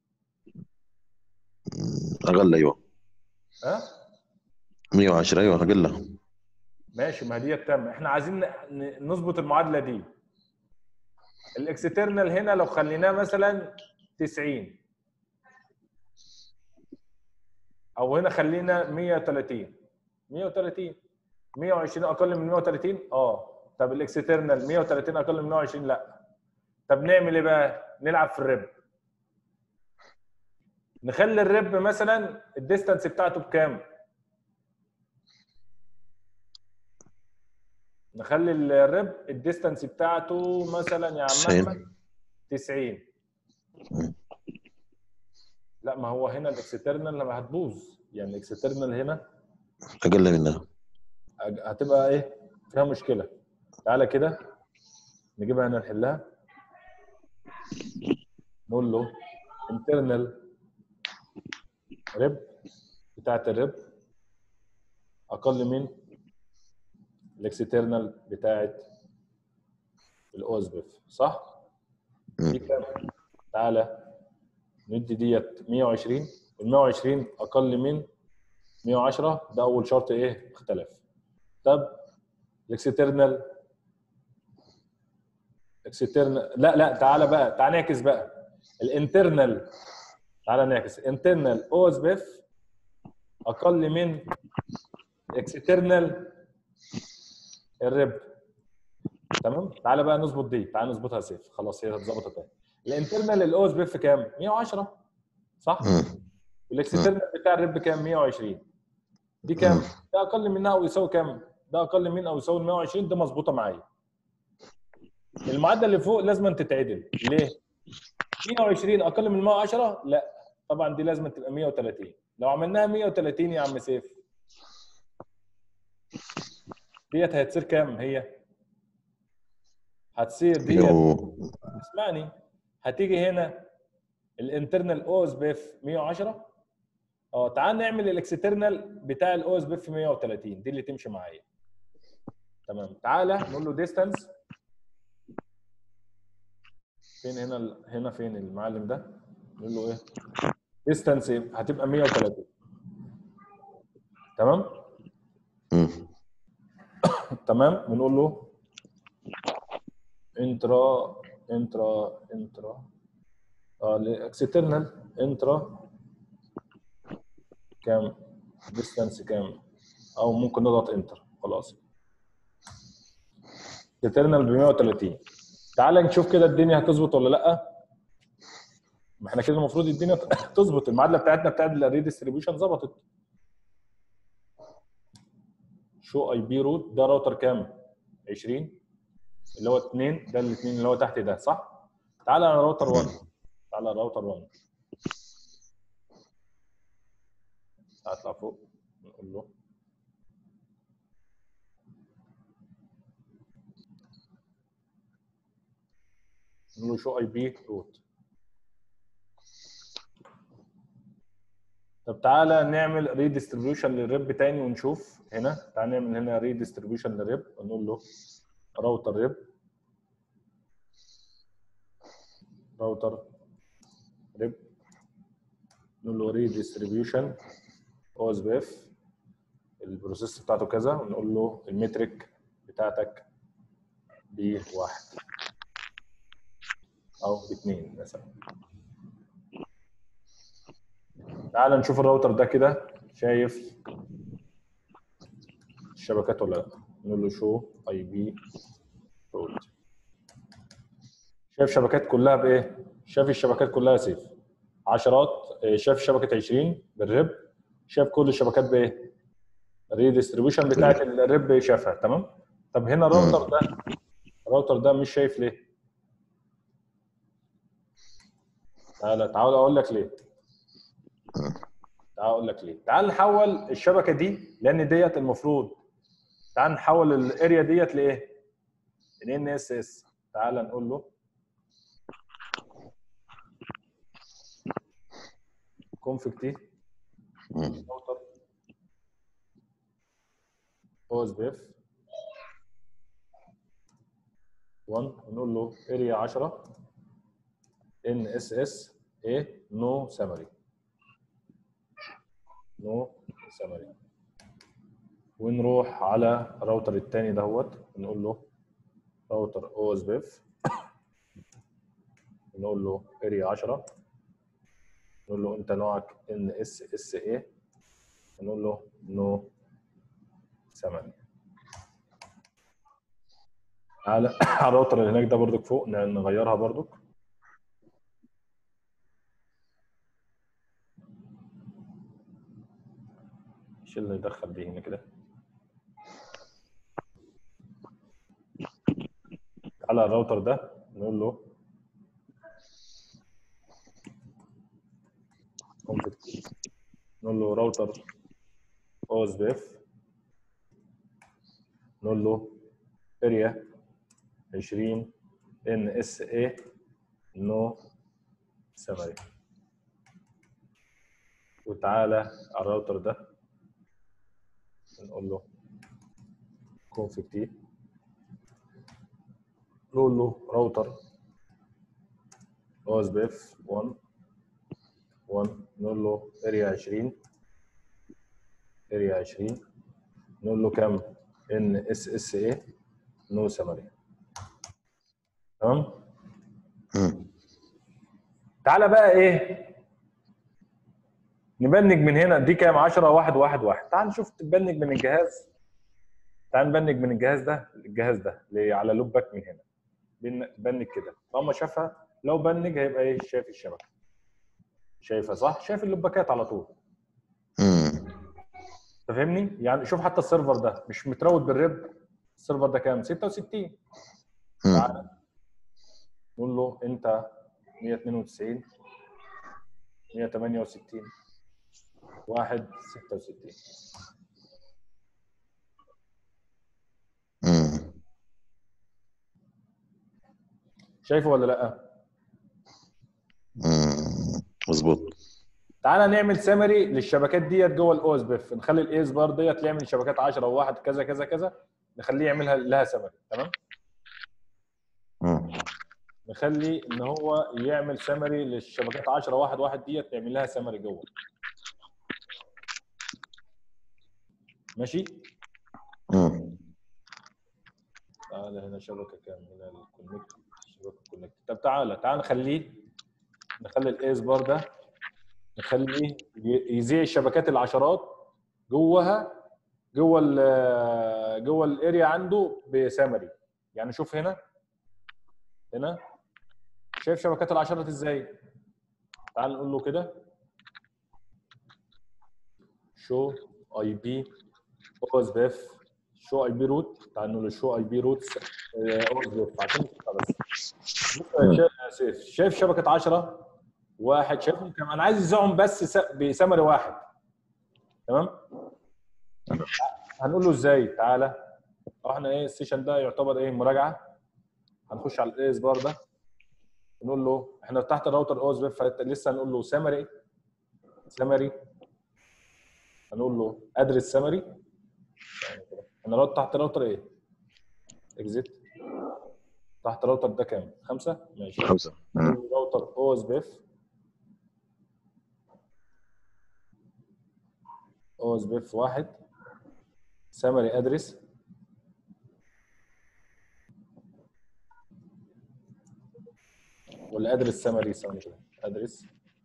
اقل. ايوه. ها؟ 110. ايوه اقل. ماشي، ما دي تم. احنا عايزين نظبط المعادله دي. الاكسترنال هنا لو خليناه مثلا 90، او هنا خلينا 130 120 اقل من 130. طب الاكسترنال 130 اقل من 120؟ لا. طب نعمل ايه بقى؟ نلعب في الريب. نخلي الريب مثلا الديستانس بتاعته بكام؟ نخلي الريب الديستانس بتاعته مثلا يا عم احمد 90. لا، ما هو هنا الاكسترنال لما هتبوظ، يعني الاكسترنال هنا اقل منها هتبقى ايه؟ فيها مشكله. تعالى كده نجيبها هنا نحلها. نقول له internal ريب بتاعت الريب اقل من الاكسترنال بتاعت الاو اس بي اف صح؟ دي كام؟ تعالى ندي ديت 120، وال 120 اقل من 110، ده اول شرط ايه؟ اختلف. طب الاكسترنال لا تعالى بقى، تعالى نعكس بقى. الانترنال، تعالى نعكس انترنال او اس بي اف اقل من اكسترنال الريب. تمام؟ تعالى بقى نظبط دي، تعالى نظبطها سيف. خلاص هي اتظبطت اهي. الانترنال الاو اس بي اف كام؟ 110 صح؟ والاكسترنال بتاع الريب كام؟ 120. دي كام؟ ده اقل منها او يساوي كام؟ ده اقل من او يساوي 120. ده مظبوطه معايا. المعادله اللي فوق لازم تتعدل. ليه؟ 120 اقل من 110؟ لا طبعا دي لازم تبقى 130. لو عملناها 130 يا عم سيف، ديت هتصير كام هي؟ هتصير ديت، اسمعني، هتيجي هنا الانترنال او اس بي اف 110. تعال نعمل الاكسترنال بتاع الاو اس بي اف 130، دي اللي تمشي معايا. تمام. تعالى نقول له ديستانس فين هنا فين المعلم ده؟ نقول له ايه؟ ديستانس هتبقى 130. تمام؟ تمام. بنقول له انترا الاكسترنال انترا كام؟ ديستانس كام؟ او ممكن نضغط انتر خلاص. اكسترنال ب 130. تعال نشوف كده الدنيا هتظبط ولا لا. ما احنا كده المفروض الدنيا تظبط. المعادله بتاعتنا بتاعت الريديستريبيوشن ظبطت. شو اي بي روت ده راوتر كام؟ 20 اللي هو 2، ده الاثنين اللي هو تحت ده صح؟ تعالى على راوتر 1. تعالى على راوتر 1. هطلع فوق نقول له شو اي بي روت. طب تعالى نعمل ريديستريبيوشن للريب تاني ونشوف هنا. تعالى نعمل هنا ريديستريبيوشن للريب ونقول له راوتر ريب، راوتر ريب، نقول له ريديستريبيوشن او اس بي اف، البروسيس بتاعته كذا، ونقول له المترك بتاعتك ب1 او ب2 مثلا. تعال نشوف الراوتر ده كده شايف الشبكات ولا لا. نقول له شو اي بي روت. شايف شبكات كلها بايه؟ شايف الشبكات كلها سيف. عشرات، شاف شبكه 20 بالريب، شاف كل الشبكات بايه؟ الريديستريبيوشن بتاعت الريب شافها. تمام. طب هنا الراوتر ده مش شايف ليه؟ تعال اقول لك ليه. تعال نحول الشبكه دي، لان ديت المفروض، تعال نحول الاريا ديت لايه؟ ال NSS. تعال نقول له config t راوتر OSPF 1، ونقول له اريا 10 NSS ايه نو سمري. ونروح على الراوتر الثاني دهوت، نقول له راوتر OSPF، نقول له اريا 10، نقول له انت نوعك NSSA، نقول له نو سمري. على الراوتر اللي هناك ده برضك فوق نغيرها برضك. ايش اللي يدخل دي هنا كده؟ على الراوتر ده نقول له نقول له راوتر OSPF، نقول له اريا 20 NSA نو سمري. وتعالى على الراوتر ده نقول له config t، نقول له راوتر OSPF 1، نقول له اريا 20 نقول له كام؟ NSSA نو سمري. تمام؟ تعالى بقى ايه؟ نبنج من هنا، دي كام؟ 10 1 1 1. تعال نشوف تبنج من الجهاز. تعال نبنج من الجهاز ده للجهاز ده على لوب باك من هنا. بنج كده، طالما شافها لو بنج هيبقى ايه؟ شايف الشبكه. شايفها صح؟ شايف اللوباكات على طول. انت فاهمني؟ يعني شوف حتى السيرفر ده مش متروت بالريب. السيرفر ده كام؟ 66. تعالى نقول له انت 192 168 166. شايفه ولا لا؟ مظبوط. تعالى نعمل سمري للشبكات ديت جوه الOSPF، نخلي الايس بار ديت يعمل شبكات 10 و1 كذا كذا كذا، نخليه يعملها لها سمري. تمام؟ نخلي ان هو يعمل سمري للشبكات 10 1 1 ديت، يعمل لها سمري جوه. ماشي؟ تعالى هنا شبكه كام؟ هنا الكونكت، شبكه كونكت. طب تعالى نخلي الايس بار ده، نخليه يذيع الشبكات العشرات جوه الاريا عنده بسمري. يعني شوف هنا شايف شبكات العشرات ازاي؟ تعال نقول له كده شو اي بي OSPF شو اي بي روت. تعال نقول له شو اي بي روت OSPF عشان بص شايف شبكه 10 واحد، شايفهم كمان. انا عايز يذيعهم بس بسمري واحد. تمام؟ هنقول له ازاي؟ تعالى احنا ايه السيشن ده يعتبر ايه؟ مراجعه. هنخش على الايس بار ده، نقول له احنا تحت الراوتر OSPF، فلسه هنقول له سمري. هنقول له ادرس سمري. انا تحت راوتر ايه؟ اكزيت. تحت راوتر ده كام؟ 5. ماشي 5. راوتر OSPF OSPF 1 سمري ادرس. ولا ادرس سمري؟ ثواني كده، ادرس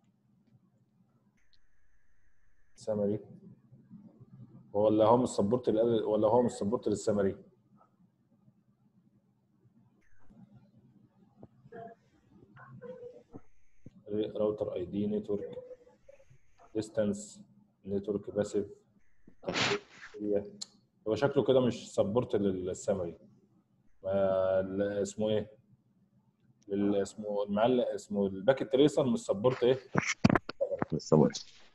سمري، ولا هو مش سبورت ولا هو مش سبورت للسمري؟ راوتر اي دي نتورك ديستانس نتورك باسيف. هو شكله كده مش سبورت للسمري. اسمه ايه؟ اسمه المعلق، اسمه الباكيت تريسر مش سبورت ايه؟ السمري.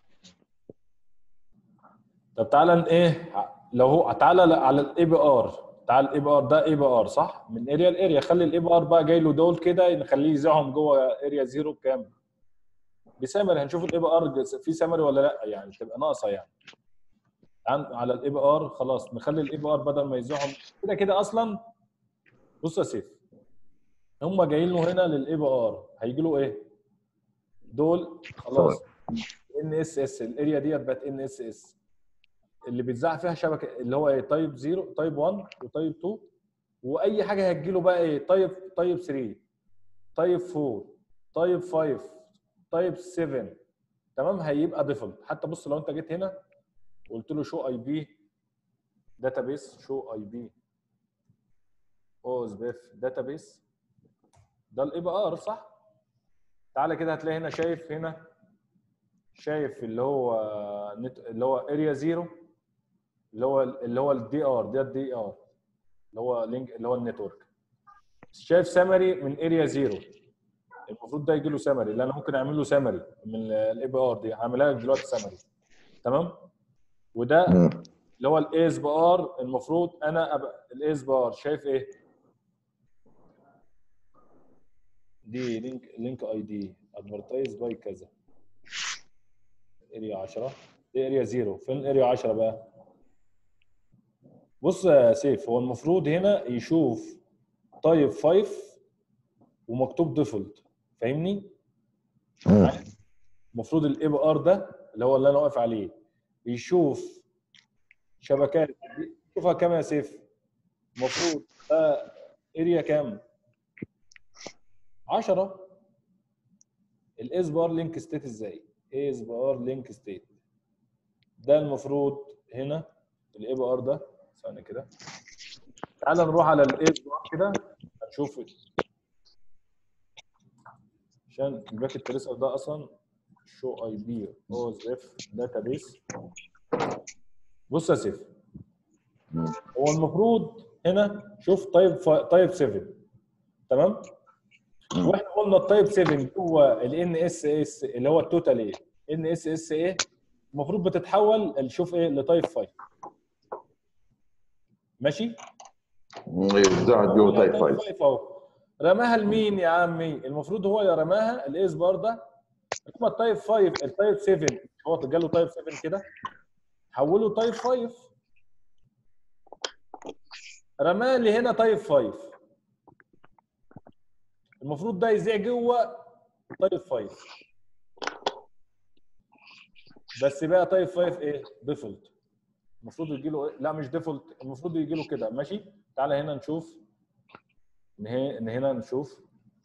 طب تعالى ايه، لو هو تعالى على الاي بي ار، تعالى الاي بي ار ده اي بي ار صح؟ من اريا لاريا، خلي الاي بي ار بقى جاي له دول كده نخليه يذيعهم جوه اريا 0 بكام؟ بسامري. هنشوف الاي بي ار في سامري ولا لا، يعني تبقى ناقصه يعني. على الاي بي ار خلاص، نخلي الاي بي ار بدل ما يذيعهم كده كده اصلا. بص يا سيف، هم جايين له هنا للاي بي ار، هيجي له ايه؟ دول خلاص ان اس اس، الاريا ديت بقت ان اس اس اللي بيتذاع فيها شبكه اللي هو ايه؟ تايب 0 تايب 1 وتايب 2، واي حاجه هتجي له بقى ايه؟ تايب 3 تايب 4 تايب 5 تايب 7. تمام، هيبقى ديفولت. حتى بص لو انت جيت هنا قلت له شو اي بي داتابيس، شو اي بي او اس بي اف داتابيس، ده الاي بي ار صح؟ تعالى كده هتلاقي هنا، شايف هنا، شايف اللي هو اريا 0 اللي هو الدي ار، ده الدي ار اللي هو لينك اللي هو النتورك. شايف سامري من اريا 0، المفروض ده يجي له سامري، اللي انا ممكن اعمل له سامري من الاي بي ار دي، هعملها لك دلوقتي سامري. تمام، وده اللي هو الايز بي ار. المفروض انا ابقى الايز بي ار شايف ايه؟ دي لينك اي دي ادفرتايز باي كذا اريا 10، دي اريا 0. فين اريا 10 بقى؟ بص يا سيف، هو المفروض هنا يشوف تايب 5 ومكتوب ديفولت، فاهمني؟ المفروض الاي بي ار ده اللي هو اللي انا واقف عليه يشوف شبكات. شوفها كام يا سيف؟ المفروض ده اريا كام؟ 10. الاس بي ار لينك ستيت ازاي؟ اس بي ار لينك ستيت ده المفروض هنا الاي بي ار ده. ثانيه كده، تعال نروح على الاس بي ار كده هنشوف، عشان الباكيت تريسر ده اصلا شو اي بي او اس اف داتابيس. بص يا سيف، هو المفروض هنا شوف تايب 7. تمام، واحنا قلنا التايب 7 جوه الان اس اس اللي هو التوتال ايه؟ ان اس اس ايه؟ المفروض بتتحول شوف ايه لتايب 5. ماشي؟ يرجع جوه تايب 5 اهو. رماها لمين يا عمي؟ المفروض هو يا رماها الاس بار ده، لما التايب 5 التايب 7 هو جاله تايب 7 كده، حوله تايب 5، رماه لي هنا تايب 5. المفروض ده يذيع جوه تايب 5، بس بقى تايب 5 ايه؟ ديفولت. المفروض يجي له إيه؟ لا مش ديفولت، المفروض يجي له كده. ماشي، تعالى هنا نشوف، هنا نشوف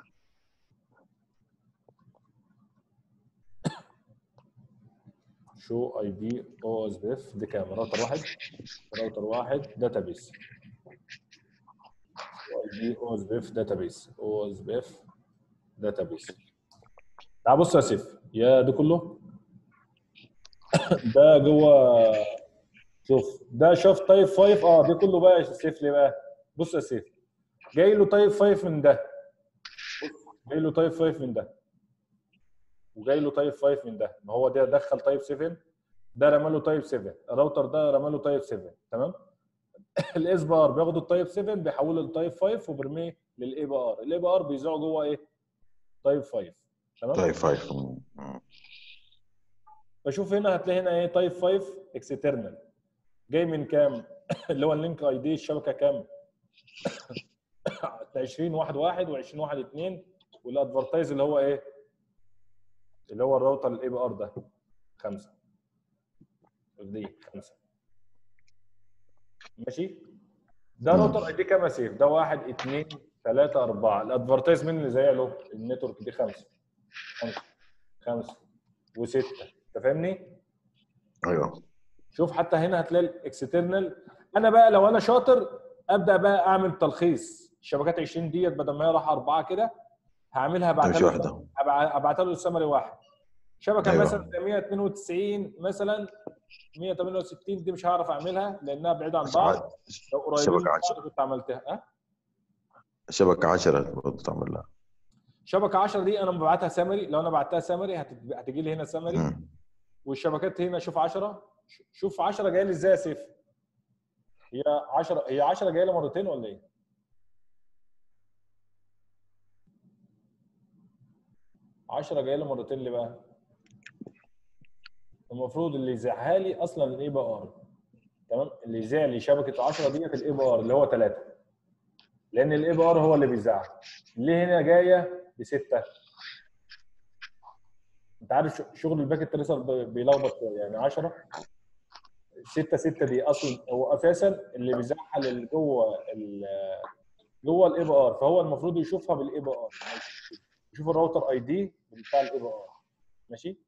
شو اي بي او اس بي اف دي كام؟ راوتر واحد داتابيس، اي بي او اس بي اف داتابيس، او اس بي اف داتابيس. تعال بص يا سيف، يا ده كله ده جوه. شوف ده شاف تايب 5، ده كله بقى يا سيف. ليه بقى؟ بص يا سيف، جاي له تايب 5 من ده، جاي له تايب 5 من ده، وجاي له تايب 5 من ده. ما هو ده دخل تايب 7، ده رمى له تايب 7، الراوتر ده رمى له تايب 7. تمام، الاس بي ار بياخد التايب 7 بيحوله لتايب 5 وبيرميه للاي بي ار، الاي بي ار بيذيعه جوه ايه؟ تايب 5. تمام، تايب 5. فشوف هنا هتلاقي هنا ايه؟ تايب 5 اكسترنال جاي من كام؟ اللي هو اللينك اي دي الشبكه كام؟ 20.1.1 و20.1.2، والادفرتايز اللي هو ايه؟ اللي هو الراوتر الاي بي ار ده 5 دي 5. ماشي، ده راوتر اي دي كام يا سيف؟ ده 1 2 3 4. الادفرتايز مين اللي زي له؟ النتورك دي 5 و6. انت فاهمني؟ ايوه. شوف حتى هنا هتلاقي الاكسترنال. انا بقى لو انا شاطر ابدا بقى اعمل تلخيص الشبكات 20 ديت، بدل ما هي راح 4 كده هعملها ابعتها له السمري واحد. شبكه أيوة. مثلا 192 مثلا 168 دي مش هعرف اعملها لانها بعيده عن بعض. لو قريبين من بعض كنت عملتها. شبكه 10 برضه تعمل لها. شبكه 10 دي انا ببعتها سمري، لو انا بعتها سمري هتجي لي هنا سمري. والشبكات هنا شوف 10 جايه لي ازاي يا سيف؟ هي 10 جايه لي مرتين ولا ايه؟ جايه لي مرتين ليه بقى؟ المفروض اللي يذاعها لي اصلا الاي بي ار. تمام؟ اللي يذاع لي شبكه 10 ديت الاي بي ار اللي هو 3. لان الاي بي ار هو اللي بيذاعها. ليه هنا جايه ب6؟ انت عارف شغل الباكيت تريسر بيلخبط شويه، يعني 10 6 دي اصلا هو اساسا اللي بيزعل جوه الاي بي ار، فهو المفروض يشوفها بالاي بي ار، يشوف الراوتر اي دي بتاع الاي بي ار. ماشي.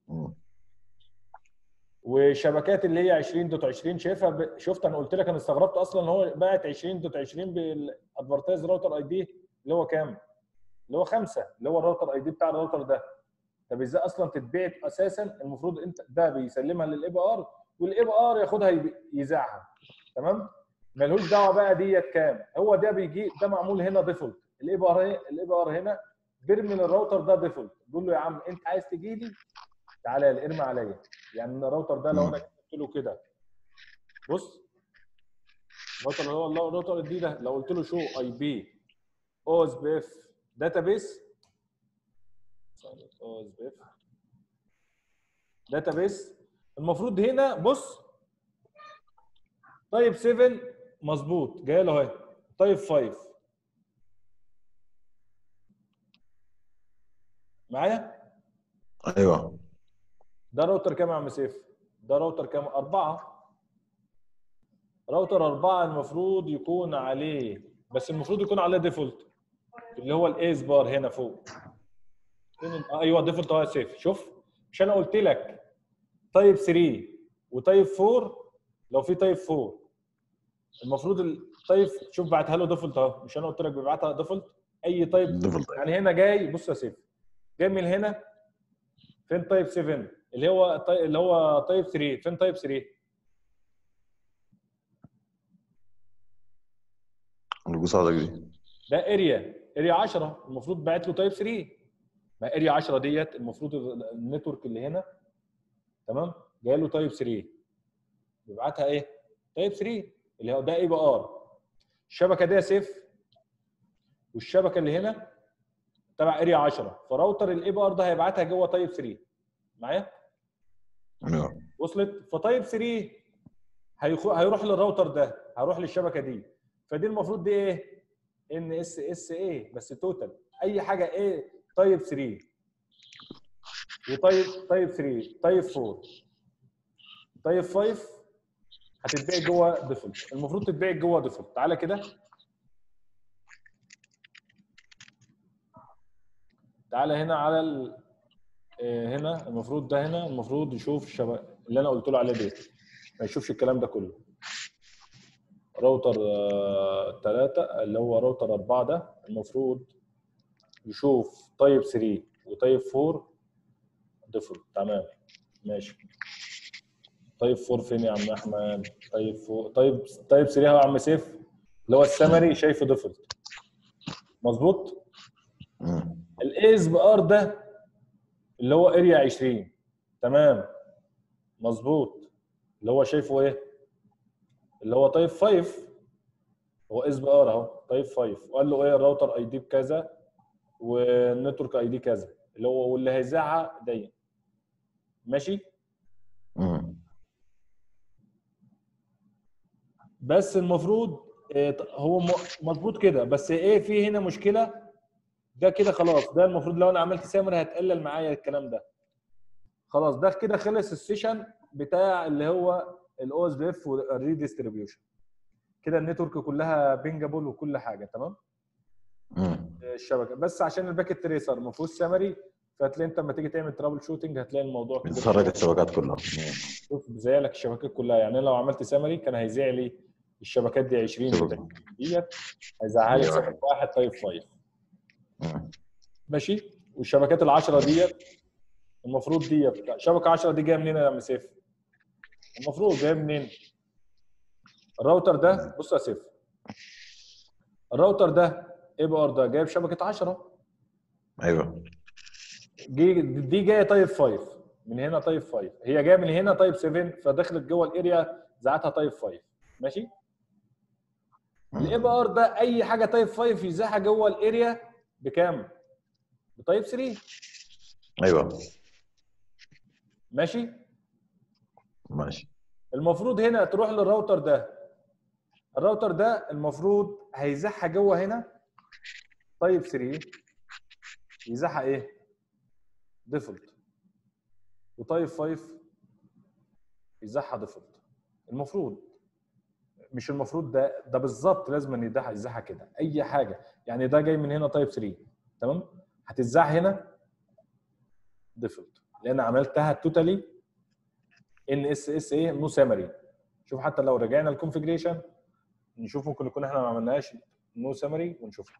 والشبكات اللي هي 20.20 شايفها شفت انا قلت لك انا استغربت اصلا ان هو باعت 20.20 بالادفرتايز راوتر اي دي اللي هو كام؟ اللي هو 5 اللي هو الراوتر اي دي بتاع الراوتر ده. طب ازاي اصلا تتبعت اساسا؟ المفروض انت ده بيسلمها للاي بي ار والاي بي ار ياخدها يذاعها. تمام؟ ملوش دعوه بقى ديت كام، هو ده بيجي ده معمول هنا ديفولت. الاي بي ار هنا بيرمي للراوتر ده ديفولت، بيقول له يا عم انت عايز تجي لي تعالى لي ارمي عليا. يعني الراوتر ده لو انا قلت له كده بص الراوتر اللي هو الراوتر دي ده لو قلت له شو اي بي او اس بي اف داتابيس داتابيس المفروض هنا بص طيب 7 مظبوط جاي له اهي. طيب 5 معايا؟ ايوه. ده راوتر كام يا عم سيف؟ ده راوتر كام؟ 4. راوتر 4 المفروض يكون عليه، بس المفروض يكون عليه ديفولت اللي هو الايس بار هنا فوق. ايوه ديفولت اهو يا سيف. شوف مش انا قلت لك تايب 3 وتايب 4؟ لو في تايب 4 المفروض التايب شوف بعتها له ديفولت اهو. مش انا قلت لك بيبعتها ديفولت اي تايب ديفولت. يعني هنا جاي بص يا سيف جاي من هنا فين تايب 7 اللي هو تايب 3 فين تايب 3 اللي قصادك دي ده اريا 10 المفروض باعت له تايب 3. ما اريا 10 ديت المفروض النتورك اللي هنا تمام جاي له تايب 3 بيبعتها ايه؟ تايب 3 اللي هو ده اي بي ار. الشبكه دي يا سيف والشبكه اللي هنا تبع اريا 10 فراوتر الاي بي ار ده هيبعتها جوه تايب 3 معايا؟ ايوه. وصلت؟ فتايب 3 هيروح للراوتر ده هيروح للشبكه دي. فدي المفروض دي ايه؟ ان اس اس ايه بس توتال اي حاجه ايه تايب 3 وتايب 3 تايب 4 تايب 5 هتتباع جوه ديفولت. المفروض تتباع جوه ديفولت. تعالى كده تعالى هنا على هنا المفروض ده هنا المفروض يشوف الشبكه اللي انا قلت له عليه ده ما يشوفش الكلام ده كله. راوتر 3 اللي هو راوتر 4 ده المفروض يشوف تايب 3 وتايب 4 ديفولت. تمام ماشي. تايب 4 فين يا عم احمد؟ تايب 4 تايب 3 اهو يا عم سيف اللي هو السمري شايفه ديفولت مظبوط. الايس بي ار ده اللي هو اريا 20 تمام مظبوط اللي هو شايفه ايه؟ اللي هو تايب 5 هو اس بي ار اهو تايب 5 وقال له ايه الراوتر اي دي بكذا والنتورك اي دي كذا اللي هو واللي هيذاعها دي ماشي. بس المفروض هو مظبوط كده بس ايه في هنا مشكله. ده كده خلاص ده المفروض لو انا عملت سامر هتقلل معايا الكلام ده. خلاص ده كده خلص السيشن بتاع اللي هو الاو اس بي اف والريديستريبيوشن. كده النتورك كلها بينجابل وكل حاجه تمام. الشبكه بس عشان الباكيت تريسر ما فيهوش سامري فهتلاقي انت لما تيجي تعمل ترابل شوتنج هتلاقي الموضوع كده بتخرج الشبكات كلها. شوف بيذيع لك الشبكات كلها. يعني لو عملت سامري كان هيذيع لي الشبكات دي 20 ديت هيذيعها لي سامري واحد تايب 5 ماشي. والشبكات ال10 ديت المفروض ديت شبكه 10 دي جايه منين يا عم سيف؟ المفروض جايه منين؟ الراوتر ده بص يا سيف، الراوتر ده اي بي ار ده جايب شبكه 10. ايوه دي جايه تايب 5 من هنا، تايب 5 هي جايه من هنا تايب 7 فدخلت جوه الاريا ذاتها تايب 5. ماشي. الاي بي ار ده اي حاجه تايب 5 يزاحها جوه الاريا بكام؟ بتايب 3. ايوه ماشي. ماشي. المفروض هنا تروح للراوتر ده، الراوتر ده المفروض هيزاحها جوه هنا تايب 3 يزاحها ايه؟ ديفولت. وتايب 5 يزاحها ديفولت. المفروض مش المفروض، ده بالظبط لازم يزاحها كده. اي حاجه يعني ده جاي من هنا تايب 3 تمام، هتتزاح هنا ديفولت لان عملتها توتالي ان اس اس ايه نو سامري. شوف حتى لو رجعنا الكونفجريشن نشوف ممكن يكون احنا ما عملناهاش نو سامري ونشوفها.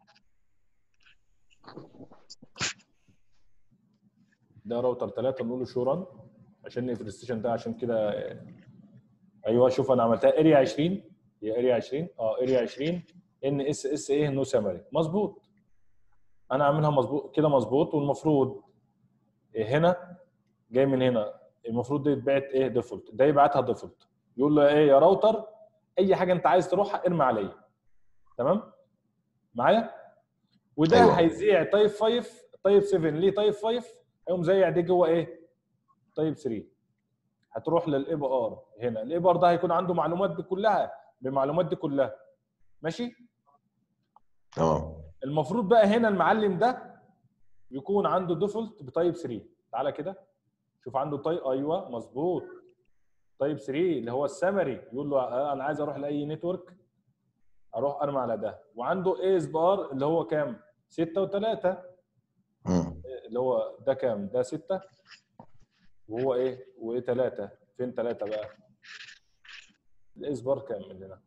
ده راوتر 3 نقول له شو ران عشان نقفل الستيشن ده عشان كده. ايوه شوف انا عملتها اريا 20، هي اريا 20 اريا 20 ان اس اس ايه نو سامري مظبوط. انا عاملها مظبوط كده مظبوط. والمفروض هنا جاي من هنا المفروض دي يتبعت ايه ديفولت، ده يبعتها ديفولت يقول له ايه يا راوتر اي حاجه انت عايز تروحها ارمي عليا. تمام معايا؟ وده أيوة. هيذيع تايب 5 تايب 7 ليه تايب 5 هيقوم زيع دي جوه ايه تايب 3. هتروح للاي بي ار هنا، الاي بي ار ده هيكون عنده معلومات دي كلها بالمعلومات دي كلها. ماشي. تمام. المفروض بقى هنا المعلم ده يكون عنده ديفولت بتايب 3. تعالى كده شوف عنده تايب، ايوه مظبوط تايب 3 اللي هو السمري. يقول له انا عايز اروح لاي نتورك اروح ارمي على ده. وعنده اي اس بي ار اللي هو كام 6 و3 اللي هو ده كام ده 6 وهو ايه وايه 3. فين 3 بقى؟ الاس بار كام من هنا؟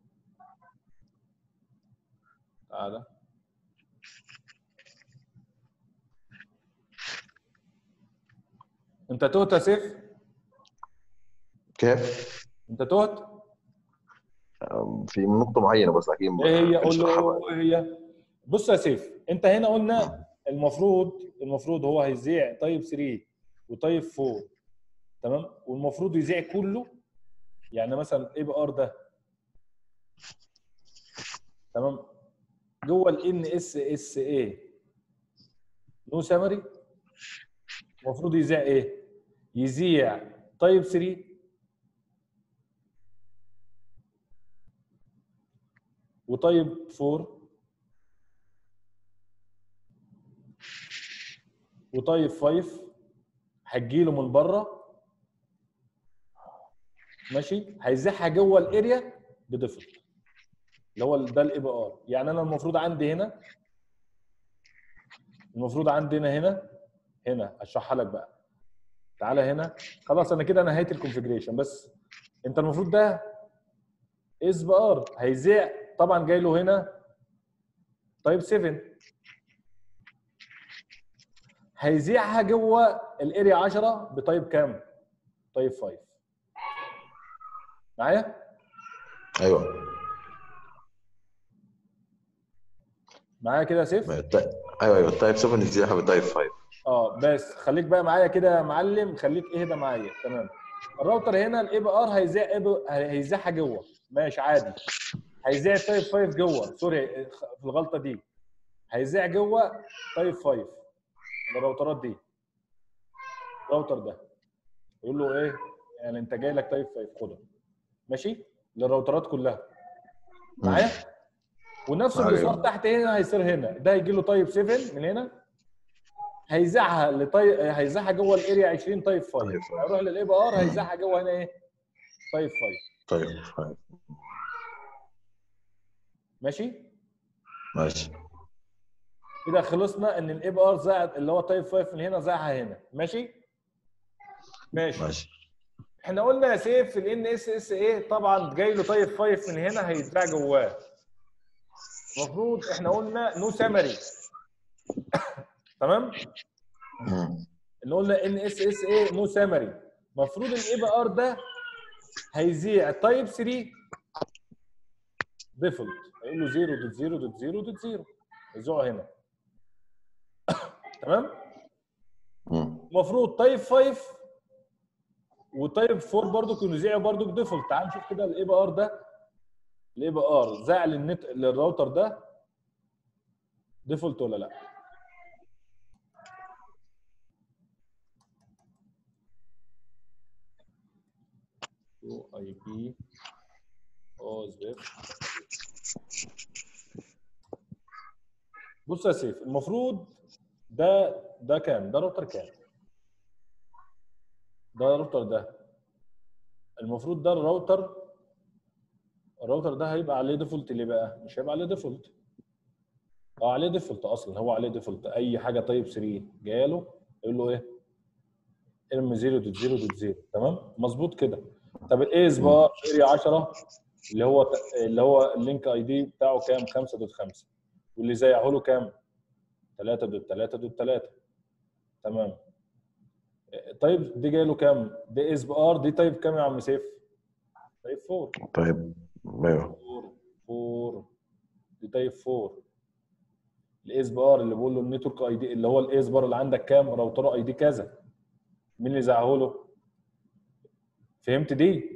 تعالى انت تهت يا سيف؟ كيف؟ انت تهت؟ في نقطة معينة بس أكيد ايه هي؟ قول بنشرحها له بعد. ايه هي. بص يا سيف انت هنا قلنا المفروض هو هيذيع تايب 3 وتايب 4 تمام، والمفروض يذيع كله. يعني مثلا الاي بي ار ده تمام جوه الان اس اس اي نو سامري المفروض يذيع ايه؟ يذيع تايب 3 وتايب 4 وتايب 5 هتجيله من بره. ماشي. هيذيعها جوه الاريا بديفولت اللي هو ده الاي بي ار. يعني انا المفروض عندي هنا هنا اشرحها لك بقى. تعالى هنا خلاص انا كده نهيت الكونفجريشن. بس انت المفروض ده اس بي ار هيذيع طبعا جاي له هنا تايب 7 هيذيعها جوه الاريا 10 بتايب كام؟ تايب 5. معايا؟ أيوه معايا كده يا سيف؟ أيوه التايب 7 يزيحها بتايب 5. بس خليك بقى معايا كده يا معلم، خليك اهدى معايا. تمام. الراوتر هنا الاي بي ار هيذيعها جوه ماشي عادي. هيذيع تايب 5 جوه، سوري في الغلطه دي، هيذيع جوه تايب 5 الراوترات دي. الراوتر ده يقول له ايه يعني انت جاي لك تايب 5 خدها. ماشي للراوترات كلها. معايا؟ ونفس اللي صار تحت هنا هيصير هنا. ده هيجي له تايب 7 من هنا هيذاعها جوه الاريا 20 تايب 5. هيروح للاي بي ار هيذاعها جوه هنا ايه تايب 5. طيب 5 ماشي ماشي. كده خلصنا ان الاي بي ار زائد اللي هو تايب 5 من هنا زاعها هنا. ماشي ماشي. احنا قلنا يا سيف في الان اس اس ايه طبعا جاي له تايب 5 من هنا هيتذاع جواه. المفروض احنا قلنا نو سامري تمام؟ اللي قلنا ان اس اس اي نو سامري، المفروض الاي بي ار ده هيذيع تايب 3 ديفولت، هيقول له 0.0.0.0 يذيعه هنا. تمام؟ المفروض تايب 5 وتايب 4 برضو كانوا يذيعوا برضو بديفولت. تعال نشوف كده الاي بي ار ده، الاي بي ار ذاع للراوتر ده ديفولت ولا لا؟ اي بي بص يا سيف، المفروض ده كام؟ ده راوتر كام؟ ده الراوتر ده المفروض ده الراوتر ده هيبقى عليه ديفولت ليه بقى؟ مش هيبقى عليه ديفولت. عليه ديفولت اصلا، هو عليه ديفولت اي حاجه تايب 3 جايه له يقول له ايه؟ ارمي 0.0.0. تمام؟ مظبوط كده. طب الايز بار اريا 10 اللي هو اللينك اي دي بتاعه كام؟ 5.5 واللي زيعه له كام؟ 3.3.3. تمام. طيب دي جاي له كام؟ دي ايز بار دي طيب كام يا عم سيف؟ طيب 4. طيب ايوه 4 دي طيب 4. الايز بار اللي بقول له النتورك اي دي اللي هو الايز بار اللي عندك كام؟ راوتر اي دي كذا. مين اللي زعه له؟ فهمت دي؟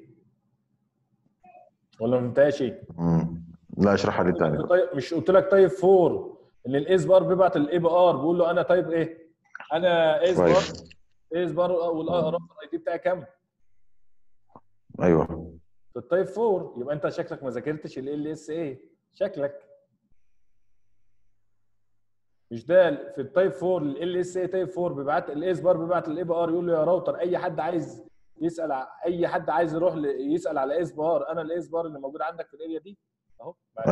ولا ما فهمتهاش؟ لا اشرحها لي تاني. طيب مش قلت لك طيب 4 ان الايز بار بيبعت الاي بي ار بيقول له انا طيب ايه؟ انا ايز بار والراوتر اي دي بتاعي كام؟ ايوه في التايب 4. يبقى انت شكلك ما ذاكرتش ال اس اي، شكلك مش ده في التايب 4. ال اس اي تايب 4 بيبعت الايز بار بيبعت الاي بي ار يقول له يا راوتر اي حد عايز يسال اي حد عايز يروح يسال على ايز بار، انا الايز بار اللي موجود عندك في الاريا دي اهو.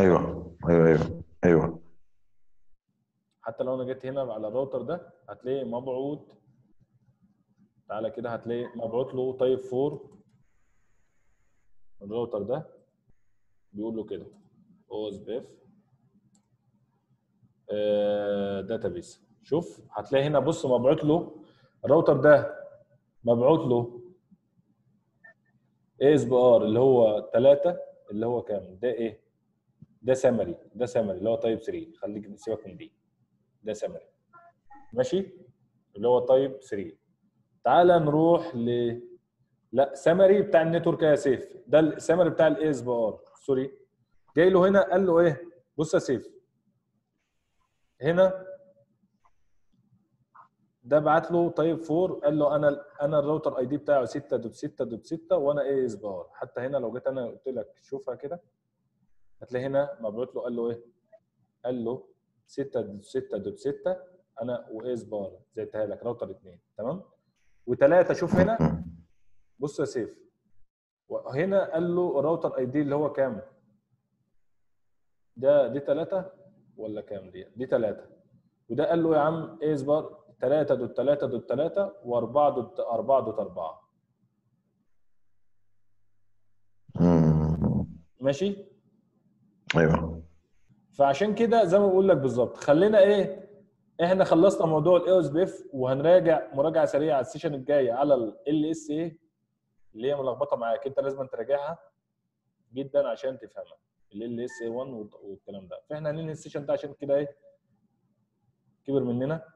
ايوه حتى لو انا جيت هنا على الراوتر ده هتلاقي مبعوث، تعالى كده هتلاقي مبعوث له تايب 4. الراوتر ده بيقول له كده OSPF داتابيس. شوف هتلاقي هنا، بص مبعوث له الراوتر ده مبعوث له اس بي ار اللي هو 3 اللي هو كام؟ ده ايه؟ ده سمري اللي هو تايب 3. خليك سيبك من دي، ده سمري ماشي اللي هو تايب 3. تعال نروح لا سمري بتاع النتورك يا سيف، ده السمري بتاع الاس بي ار سوري. جاي له هنا قال له ايه؟ بص يا سيف هنا ده بعت له تايب 4 قال له انا الراوتر اي دي بتاعه 6.6.6 وانا ايه اس بي ار. حتى هنا لو جيت انا قلت لك شوفها كده هتلاقي هنا مبعوث له قال له ايه؟ قال له 6.6.6 انا وايس بار زيتها لك راوتر 2. تمام. و3 شوف هنا بص يا سيف هنا قال له الراوتر اي دي اللي هو كام؟ دي 3 ولا كام؟ دي 3. وده قال له يا عم ايس بار 3.3.3 و4.4.4 ماشي؟ ايوه. فعشان كده زي ما بقول لك بالظبط خلينا ايه؟ احنا خلصنا موضوع الاي اس بي اف وهنراجع مراجعه سريعه على السيشن الجاي على ال اس اي اللي هي ملخبطه معاك، انت لازم تراجعها جدا عشان تفهمها ال اس اي 1 والكلام ده. فاحنا هننهي السيشن ده عشان كده ايه؟ كبر مننا.